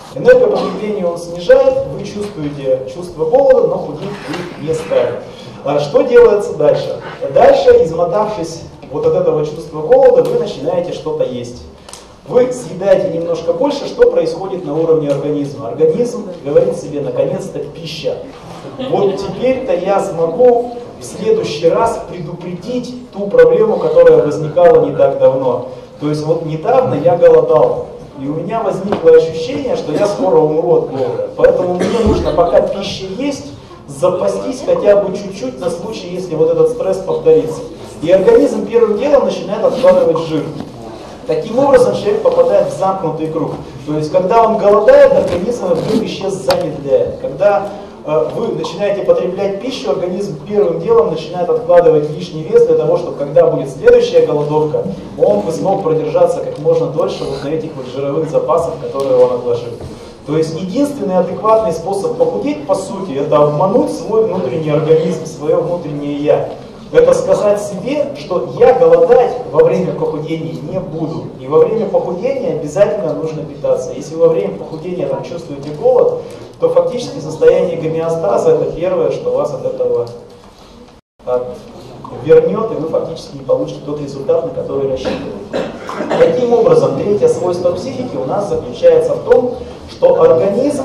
Энергопотребление он снижает, вы чувствуете чувство голода, но худеть вы не стали. Что делается дальше? Дальше, измотавшись вот от этого чувства голода, вы начинаете что-то есть. Вы съедаете немножко больше, что происходит на уровне организма? Организм говорит себе, наконец-то пища. Вот теперь-то я смогу в следующий раз предупредить ту проблему, которая возникала не так давно. То есть вот недавно я голодал, и у меня возникло ощущение, что я скоро умру от голода. Поэтому мне нужно, пока пища есть, запастись хотя бы чуть-чуть на случай, если вот этот стресс повторится. И организм первым делом начинает откладывать жир. Таким образом человек попадает в замкнутый круг. То есть когда он голодает, организм вдруг исчез замедляет. Когда вы начинаете потреблять пищу, организм первым делом начинает откладывать лишний вес для того, чтобы когда будет следующая голодовка, он бы смог продержаться как можно дольше вот на этих вот жировых запасах, которые он отложил. То есть единственный адекватный способ похудеть, по сути, это обмануть свой внутренний организм, свое внутреннее «я». Это сказать себе, что я голодать во время похудения не буду. И во время похудения обязательно нужно питаться. Если во время похудения там чувствуете голод, то фактически состояние гомеостаза это первое, что вас от этого вернет, и вы фактически не получите тот результат, на который рассчитываете. Таким образом, третье свойство психики у нас заключается в том, что организм,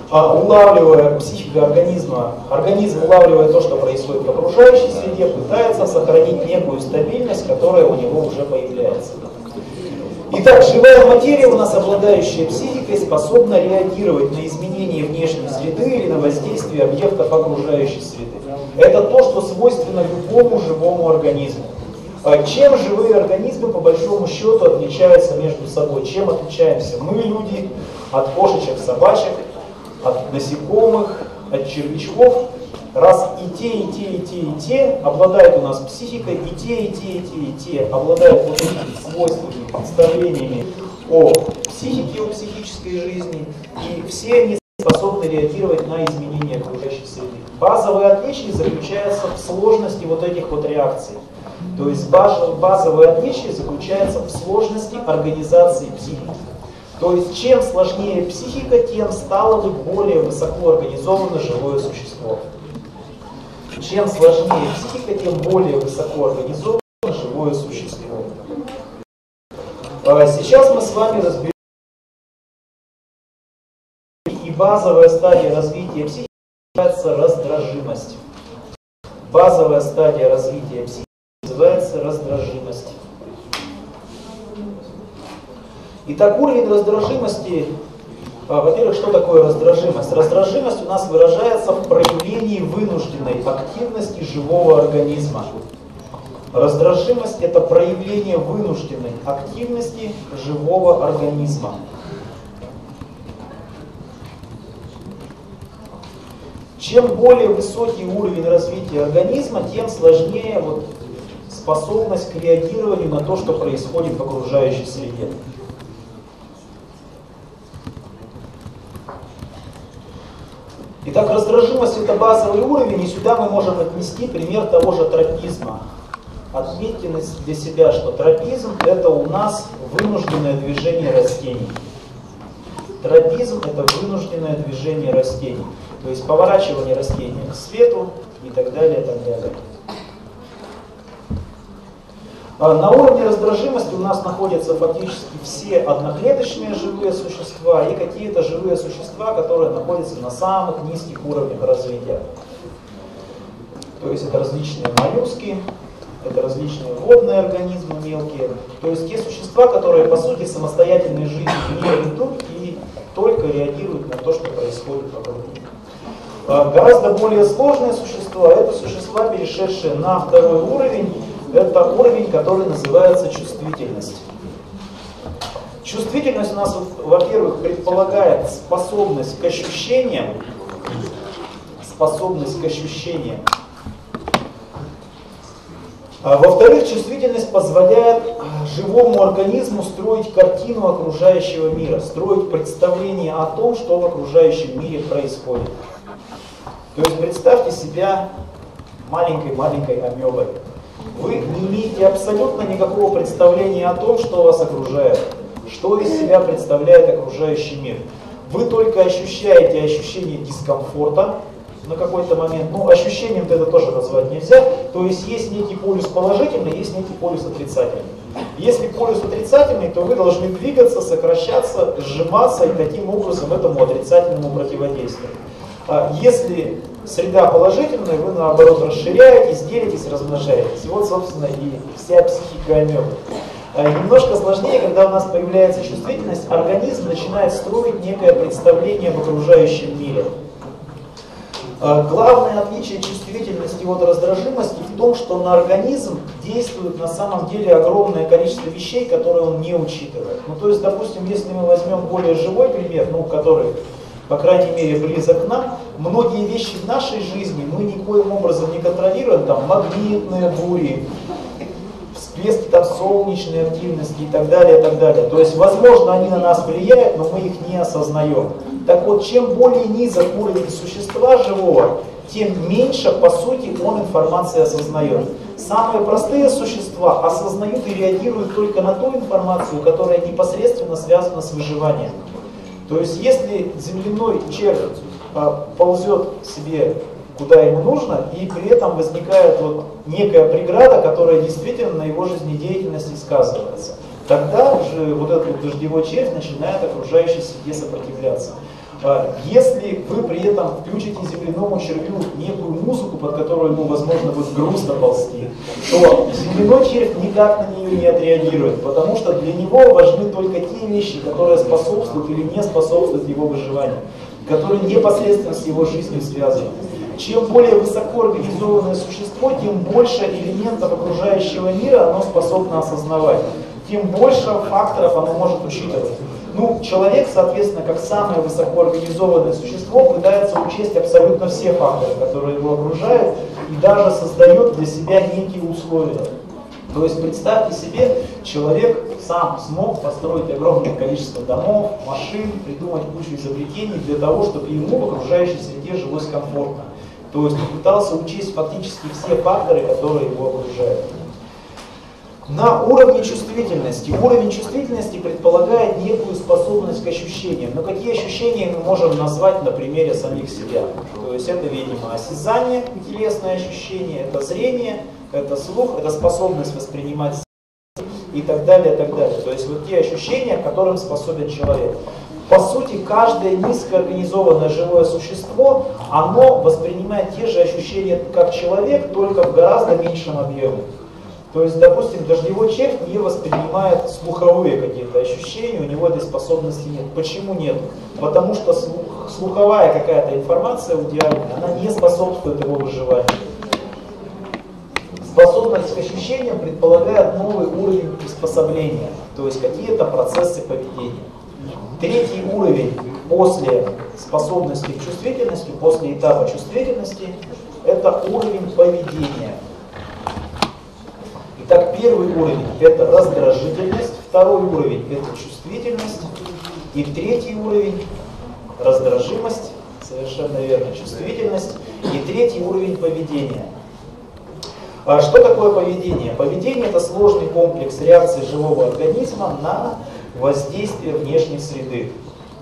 психика организм улавливая то, что происходит в окружающей среде, пытается сохранить некую стабильность, которая у него уже появляется. Итак, живая материя у нас, обладающая психикой, способна реагировать на изменения внешней среды или на воздействие объектов окружающей среды. Это то, что свойственно любому живому организму. Чем живые организмы, по большому счету, отличаются между собой? Чем отличаемся мы, люди, от кошечек, собачек, от насекомых, от червячков? Раз и те обладают у нас психикой, и те обладают вот этими свойствами, представлениями о психике, о психической жизни, и все они способны реагировать на изменения окружающей среды. Базовые отличия заключаются в сложности вот этих вот реакций. То есть базовое отличие заключается в сложности организации психики. То есть чем сложнее психика, тем стало быть более высоко организовано живое существо. Чем сложнее психика, тем более высоко организовано живое существо. Сейчас мы с вами разберем, и базовая стадия развития психики называется раздражимость. Базовая стадия развития психики называется раздражимость. Итак, уровень раздражимости. Во-первых, что такое раздражимость? Раздражимость у нас выражается в проявлении вынужденной активности живого организма. Раздражимость – это проявление вынужденной активности живого организма. Чем более высокий уровень развития организма, тем сложнее вот способность к реагированию на то, что происходит в окружающей среде. Итак, раздражимость – это базовый уровень, и сюда мы можем отнести пример того же тропизма. Отметьте для себя, что тропизм – это у нас вынужденное движение растений. Тропизм – это вынужденное движение растений. То есть поворачивание растения к свету и так далее, и так далее. На уровне раздражимости у нас находятся фактически все одноклеточные живые существа и какие-то живые существа, которые находятся на самых низких уровнях развития. То есть это различные моллюски, это различные водные организмы мелкие. То есть те существа, которые по сути самостоятельной жизни не ведут и только реагируют на то, что происходит вокруг них. Гораздо более сложные существа, это существа, перешедшие на второй уровень. Это уровень, который называется чувствительность. Чувствительность у нас, во-первых, предполагает способность к ощущениям. Во-вторых, чувствительность позволяет живому организму строить картину окружающего мира, строить представление о том, что в окружающем мире происходит. То есть представьте себя маленькой амебой. Вы не имеете абсолютно никакого представления о том, что вас окружает, что из себя представляет окружающий мир. вы только ощущаете ощущение дискомфорта на какой-то момент. Ну, ощущением это тоже назвать нельзя. То есть есть некий полюс положительный, есть некий полюс отрицательный. Если полюс отрицательный, то вы должны двигаться, сокращаться, сжиматься и таким образом этому отрицательному противодействовать. Если среда положительная, вы наоборот расширяетесь, делитесь, размножаетесь. И вот, собственно, и вся психика амебы. Немножко сложнее, когда у нас появляется чувствительность, организм начинает строить некое представление об окружающем мире. Главное отличие чувствительности от раздражимости в том, что на организм действует на самом деле огромное количество вещей, которые он не учитывает. Ну, то есть, допустим, если мы возьмем более живой пример, ну, который, по крайней мере, близок к нам, многие вещи в нашей жизни мы никоим образом не контролируем, там, магнитные бури, всплески там, солнечной активности и так далее, и так далее. То есть, возможно, они на нас влияют, но мы их не осознаем. Так вот, чем более низок уровень существа живого, тем меньше, по сути, он информации осознает. Самые простые существа осознают и реагируют только на ту информацию, которая непосредственно связана с выживанием. То есть, если земляной червь ползет себе куда ему нужно, и при этом возникает вот некая преграда, которая действительно на его жизнедеятельности сказывается, тогда же вот этот вот дождевой червь начинает окружающей среде сопротивляться. Если вы при этом включите земляному червю некую музыку, под которую ему, возможно, будет грустно ползти, то земляной червь никак на нее не отреагирует, потому что для него важны только те вещи, которые способствуют или не способствуют его выживанию, которые непосредственно с его жизнью связаны. Чем более высоко организованное существо, тем больше элементов окружающего мира оно способно осознавать, тем больше факторов оно может учитывать. Ну, человек, соответственно, как самое высокоорганизованное существо, пытается учесть абсолютно все факторы, которые его окружают, и даже создает для себя некие условия. То есть представьте себе, человек сам смог построить огромное количество домов, машин, придумать кучу изобретений для того, чтобы ему в окружающей среде жилось комфортно. То есть он пытался учесть фактически все факторы, которые его окружают. На уровне чувствительности. Уровень чувствительности предполагает некую способность к ощущениям. Но какие ощущения мы можем назвать на примере самих себя? То есть это, видимо, осязание, телесное ощущение, это зрение, это слух, это способность воспринимать и так далее, и так далее. То есть вот те ощущения, к которым способен человек. По сути, каждое низкоорганизованное живое существо, оно воспринимает те же ощущения, как человек, только в гораздо меньшем объеме. То есть, допустим, дождевой червь не воспринимает слуховые какие-то ощущения, у него этой способности нет. Почему нет? Потому что слуховая какая-то информация аудиальная, она не способствует его выживанию. Способность к ощущениям предполагает новый уровень приспособления, то есть какие-то процессы поведения. Третий уровень после способности к чувствительности, после этапа чувствительности, это уровень поведения. Итак, первый уровень – это раздражительность, второй уровень – это чувствительность, и третий уровень – раздражимость, совершенно верно, чувствительность, и третий уровень – поведения. Что такое поведение? Поведение – это сложный комплекс реакций живого организма на воздействие внешней среды.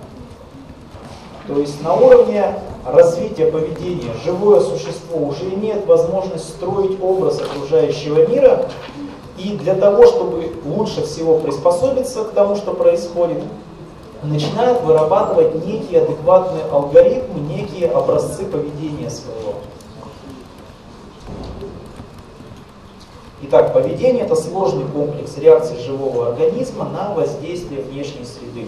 То есть на уровне развития поведения живое существо уже имеет возможность строить образ окружающего мира, и для того, чтобы лучше всего приспособиться к тому, что происходит, начинает вырабатывать некие адекватные алгоритмы, некие образцы поведения своего. Итак, поведение – это сложный комплекс реакций живого организма на воздействие внешней среды.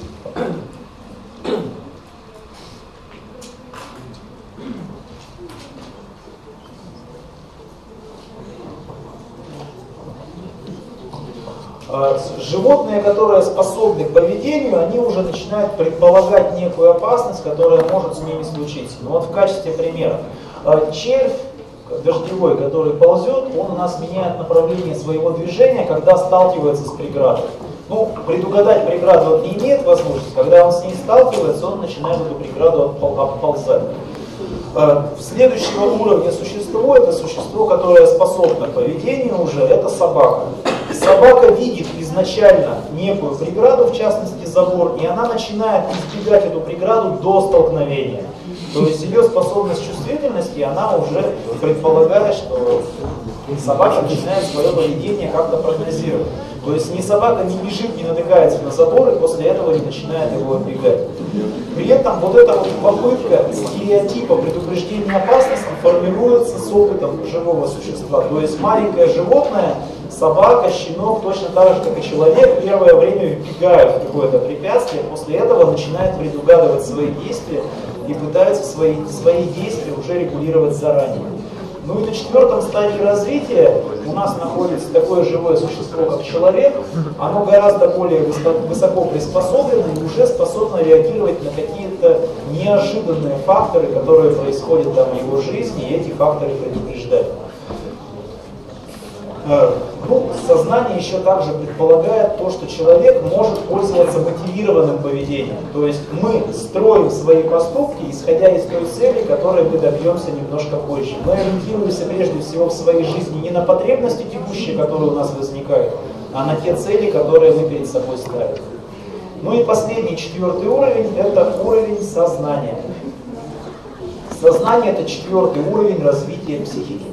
Животные, которые способны к поведению, они уже начинают предполагать некую опасность, которая может с ними случиться. Ну вот в качестве примера. Червь дождевой, который ползет, он у нас меняет направление своего движения, когда сталкивается с преградой. Ну, предугадать преграду он не имеет возможности, когда он с ней сталкивается, он начинает эту преграду отползать. Следующего уровня существо, это существо, которое способно к поведению уже, это собака. Собака видит из изначально некую преграду, в частности забор, и она начинает избегать эту преграду до столкновения. То есть ее способность чувствительности, она уже предполагает, что собака начинает свое поведение как-то прогнозировать. То есть ни собака не бежит, не натыкается на забор и после этого не начинает его оббегать. При этом вот эта вот попытка стереотипа предупреждения опасности формируется с опытом живого существа. То есть маленькое животное, собака, щенок, точно так же, как и человек, первое время вбегают в какое-то препятствие, после этого начинает предугадывать свои действия и пытается свои действия уже регулировать заранее. Ну и на 4-м стадии развития у нас находится такое живое существо, как человек. Оно гораздо более высоко приспособлено и уже способно реагировать на какие-то неожиданные факторы, которые происходят там в его жизни, и эти факторы предупреждать. Ну, сознание еще также предполагает то, что человек может пользоваться мотивированным поведением. То есть мы строим свои поступки, исходя из той цели, которой мы добьемся немножко позже. Мы ориентируемся прежде всего в своей жизни не на потребности текущие, которые у нас возникают, а на те цели, которые мы перед собой ставим. Ну и последний, 4-й уровень, это уровень сознания. Сознание — это 4-й уровень развития психики.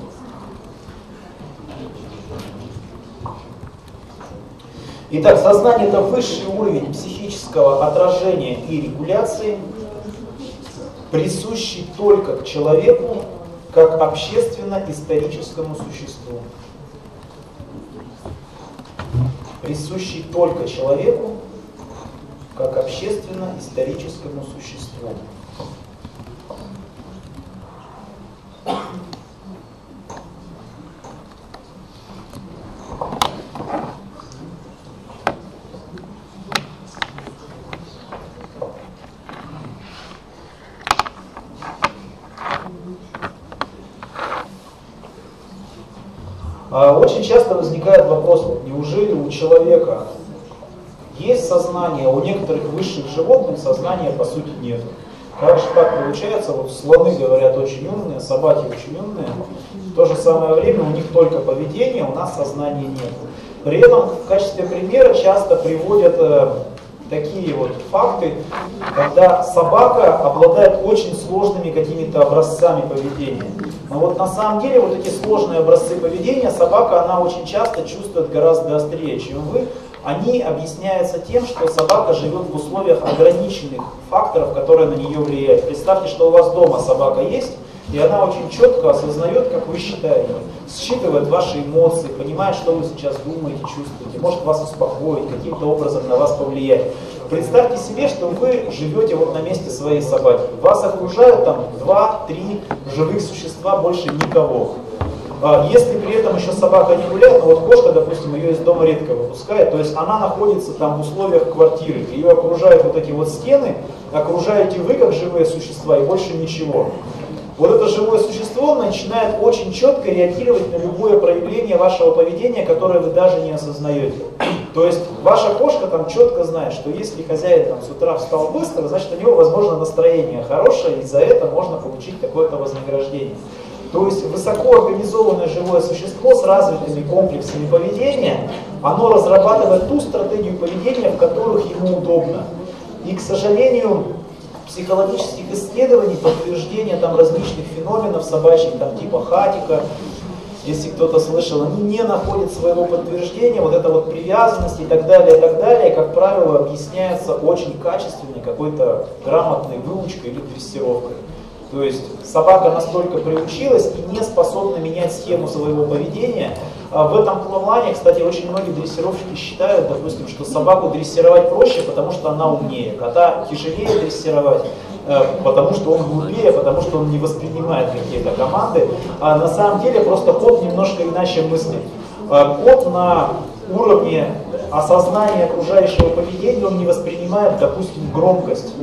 Итак, сознание — это высший уровень психического отражения и регуляции, присущий только к человеку как общественно-историческому существу. Присущий только человеку как общественно-историческому существу. Очень часто возникает вопрос, неужели у человека есть сознание, а у некоторых высших животных сознания по сути нет. Как же так получается? Вот слоны, говорят, очень умные, собаки очень умные. В то же самое время у них только поведение, у нас сознания нет. При этом в качестве примера часто приводят такие вот факты, когда собака обладает очень сложными какими-то образцами поведения. Но вот на самом деле вот эти сложные образцы поведения собака, она очень часто чувствует гораздо острее, чем вы. Они объясняются тем, что собака живет в условиях ограниченных факторов, которые на нее влияют. Представьте, что у вас дома собака есть, и она очень четко осознает, как вы считаете, считывает ваши эмоции, понимает, что вы сейчас думаете, чувствуете, может вас успокоить, каким-то образом на вас повлиять. Представьте себе, что вы живете вот на месте своей собаки. Вас окружают там 2-3 живых существа, больше никого. Если при этом еще собака не гуляет, ну вот кошка, допустим, ее из дома редко выпускает, то есть она находится там в условиях квартиры, ее окружают вот эти вот стены, окружаете вы как живые существа и больше ничего. Вот это живое существо начинает очень четко реагировать на любое проявление вашего поведения, которое вы даже не осознаете. То есть ваша кошка там четко знает, что если хозяин там с утра встал быстро, значит у него, возможно, настроение хорошее, и за это можно получить какое-то вознаграждение. То есть высоко организованное живое существо с развитыми комплексами поведения, оно разрабатывает ту стратегию поведения, в которых ему удобно. И, к сожалению, психологических исследований, подтверждения там различных феноменов собачьих, там типа хатика, если кто-то слышал, они не находят своего подтверждения, вот эта вот привязанность и так далее, как правило, объясняется очень качественной какой-то грамотной выучкой или дрессировкой. То есть собака настолько приучилась и не способна менять схему своего поведения. В этом плане, кстати, очень многие дрессировщики считают, допустим, что собаку дрессировать проще, потому что она умнее. Кота тяжелее дрессировать, потому что он глупее, потому что он не воспринимает какие-то команды. А на самом деле просто кот немножко иначе мыслит. Кот на уровне осознания окружающего поведения, он не воспринимает, допустим, громкость,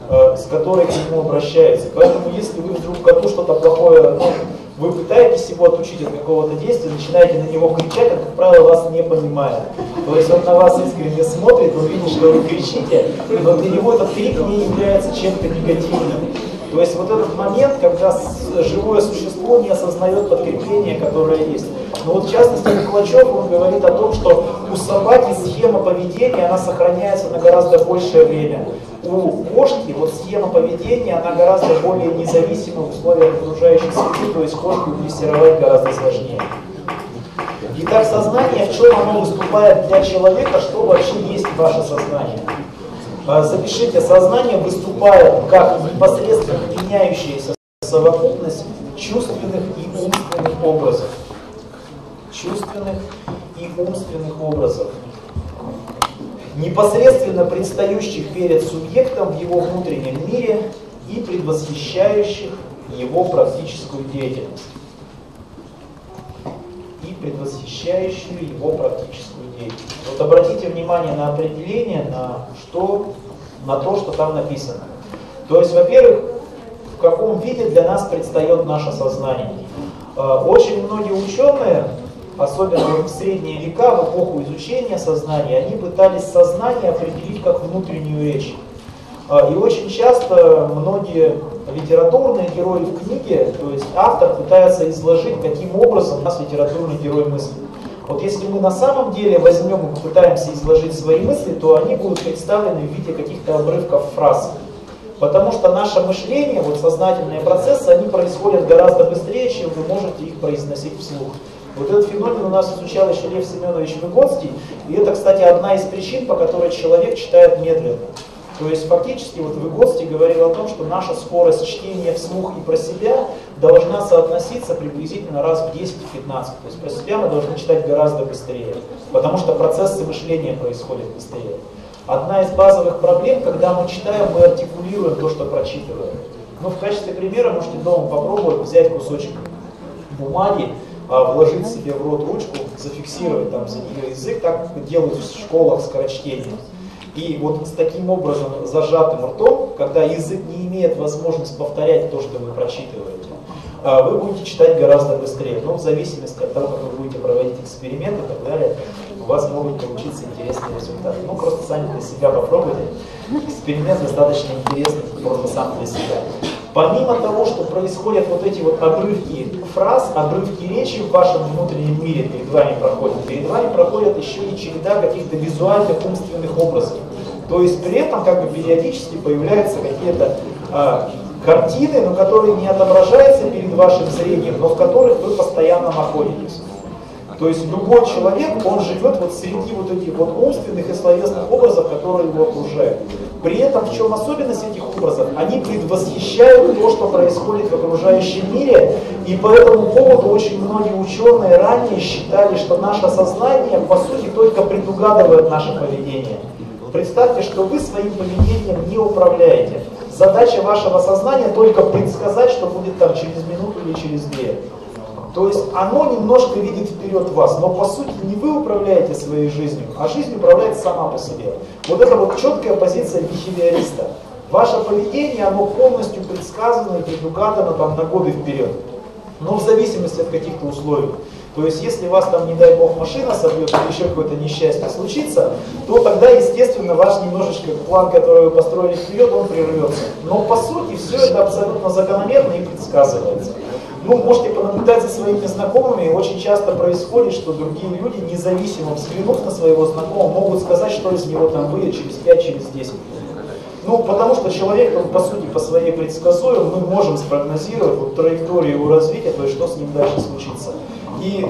с которой к нему обращается. Поэтому если вы вдруг коту что-то плохое, вы пытаетесь его отучить от какого-то действия, начинаете на него кричать, он, как правило, вас не понимает. То есть он на вас искренне смотрит, он видит, что вы кричите, но для него этот крик не является чем-то негативным. То есть вот этот момент, когда живое существо не осознает подкрепление, которое есть. Но вот в частности Михалачев, он говорит о том, что у собаки схема поведения, она сохраняется на гораздо большее время. У кошки вот схема поведения, она гораздо более независима в условиях окружающей среды, то есть кошку дрессировать гораздо сложнее. Итак, сознание, в чем оно выступает для человека, что вообще есть ваше сознание? Запишите, сознание выступает как непосредственно меняющаяся совокупность чувственных и умственных образов. Чувственных и умственных образов, непосредственно предстающих перед субъектом в его внутреннем мире и предвосхищающих его практическую деятельность. Предвосхищающую его практическую деятельность. Вот обратите внимание на определение, на то, что там написано. То есть, во-первых, в каком виде для нас предстает наше сознание. Очень многие ученые, особенно в средние века, в эпоху изучения сознания, они пытались сознание определить как внутреннюю речь. И очень часто многие литературные герои в книге, то есть автор пытается изложить, каким образом у нас литературный герой мыслит. Вот если мы на самом деле возьмем и попытаемся изложить свои мысли, то они будут представлены в виде каких-то обрывков фраз. Потому что наше мышление, вот сознательные процессы, они происходят гораздо быстрее, чем вы можете их произносить вслух. Вот этот феномен у нас изучал еще Лев Семенович Выгодский, и это, кстати, одна из причин, по которой человек читает медленно. То есть фактически вот Выгодский говорил о том, что наша скорость чтения вслух и про себя должна соотноситься приблизительно раз в 10-15. То есть про себя мы должны читать гораздо быстрее, потому что процессы мышления происходят быстрее. Одна из базовых проблем, когда мы читаем, мы артикулируем то, что прочитываем. Ну, в качестве примера можете дома попробовать взять кусочек бумаги, вложить себе в рот ручку, зафиксировать там за нее язык, так делают в школах скорочтения. И вот с таким образом зажатым ртом, когда язык не имеет возможности повторять то, что вы прочитываете, вы будете читать гораздо быстрее. Но в зависимости от того, как вы будете проводить эксперименты и так далее, у вас могут получиться интересные результаты. Ну, просто сами для себя попробуйте. Эксперимент достаточно интересный, просто сам для себя. Помимо того, что происходят вот эти вот обрывки фраз, обрывки речи в вашем внутреннем мире перед вами проходят еще и череда каких-то визуальных умственных образов. То есть при этом как бы периодически появляются какие-то картины, но которые не отображаются перед вашим зрением, но в которых вы постоянно находитесь. То есть любой человек, он живет вот среди вот этих вот умственных и словесных образов, которые его окружают. При этом в чем особенность этих образов? Они предвосхищают то, что происходит в окружающем мире, и по этому поводу очень многие ученые ранее считали, что наше сознание по сути только предугадывает наше поведение. Представьте, что вы своим поведением не управляете. Задача вашего сознания только предсказать, что будет там через минуту или через две. То есть оно немножко видит вперед вас, но по сути не вы управляете своей жизнью, а жизнь управляет сама по себе. Вот это вот четкая позиция бихевиориста. Ваше поведение, оно полностью предсказано и предугадано там на годы вперед, но в зависимости от каких-то условий. То есть если у вас там, не дай бог, машина собьет или еще какое-то несчастье случится, то тогда, естественно, ваш немножечко план, который вы построили вперед, он прервется. Но по сути все это абсолютно закономерно и предсказывается. Ну, можете понаблюдать за своими знакомыми, очень часто происходит, что другие люди, независимо взглянув на своего знакомого, могут сказать, что из него там выйдет через 5, через 10 минут. Ну, потому что человек, он по сути, по своей предсказуем, мы можем спрогнозировать вот траекторию его развития, то есть что с ним дальше случится. И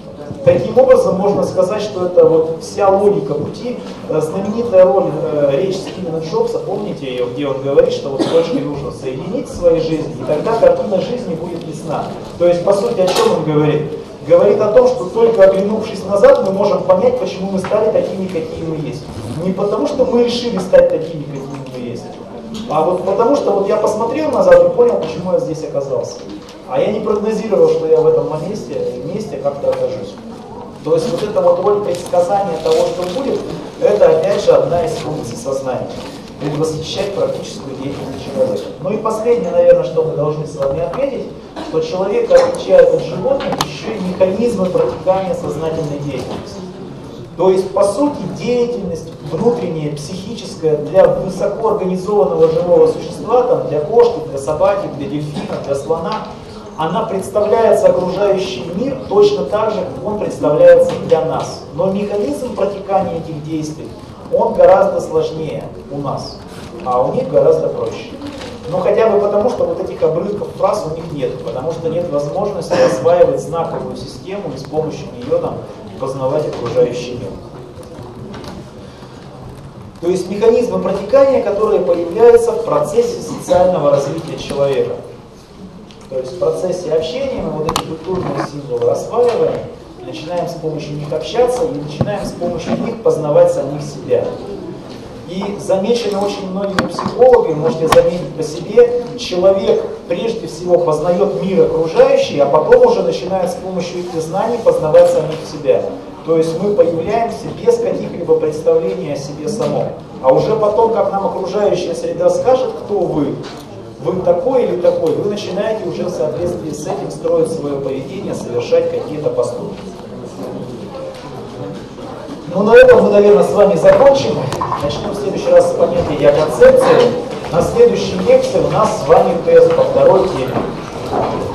таким образом можно сказать, что это вот вся логика пути. Знаменитая речь Стивена Джобса, помните ее, где он говорит, что вот с точкой нужно соединить в своей жизни, и тогда картина жизни будет ясна. То есть, по сути, о чем он говорит? Говорит о том, что только оглянувшись назад, мы можем понять, почему мы стали такими, какие мы есть. Не потому, что мы решили стать такими, какими мы есть, а вот потому, что вот я посмотрел назад и понял, почему я здесь оказался. А я не прогнозировал, что я в этом месте как-то окажусь. То есть вот эта вот роль предсказания того, что будет, это опять же одна из функций сознания. Предвосхищать практическую деятельность человека. Ну и последнее, наверное, что мы должны с вами отметить, что человека отличает от животных еще и механизмы протекания сознательной деятельности. То есть, по сути, деятельность внутренняя, психическая для высокоорганизованного живого существа, там, для кошки, для собаки, для дельфина, для слона, она представляется окружающий мир точно так же, как он представляется для нас. Но механизм протекания этих действий, он гораздо сложнее у нас, а у них гораздо проще. Но хотя бы потому, что вот этих обрывков фраз у них нет, потому что нет возможности осваивать знаковую систему и с помощью нее там, познавать окружающий мир. То есть механизмы протекания, которые появляются в процессе социального развития человека. То есть в процессе общения мы вот эти культурные символы осваиваем, начинаем с помощью них общаться и начинаем с помощью них познавать самих себя. И замечено очень многими психологами, можете заметить по себе, человек прежде всего познает мир окружающий, а потом уже начинает с помощью этих знаний познавать самих себя. То есть мы появляемся без каких-либо представлений о себе самом. А уже потом, как нам окружающая среда скажет, кто вы такой или такой, вы начинаете уже в соответствии с этим строить свое поведение, совершать какие-то поступки. Ну, на этом мы, наверное, с вами закончим. Начнем в следующий раз с понятия «я-концепции». На следующей лекции у нас с вами тест по второй теме.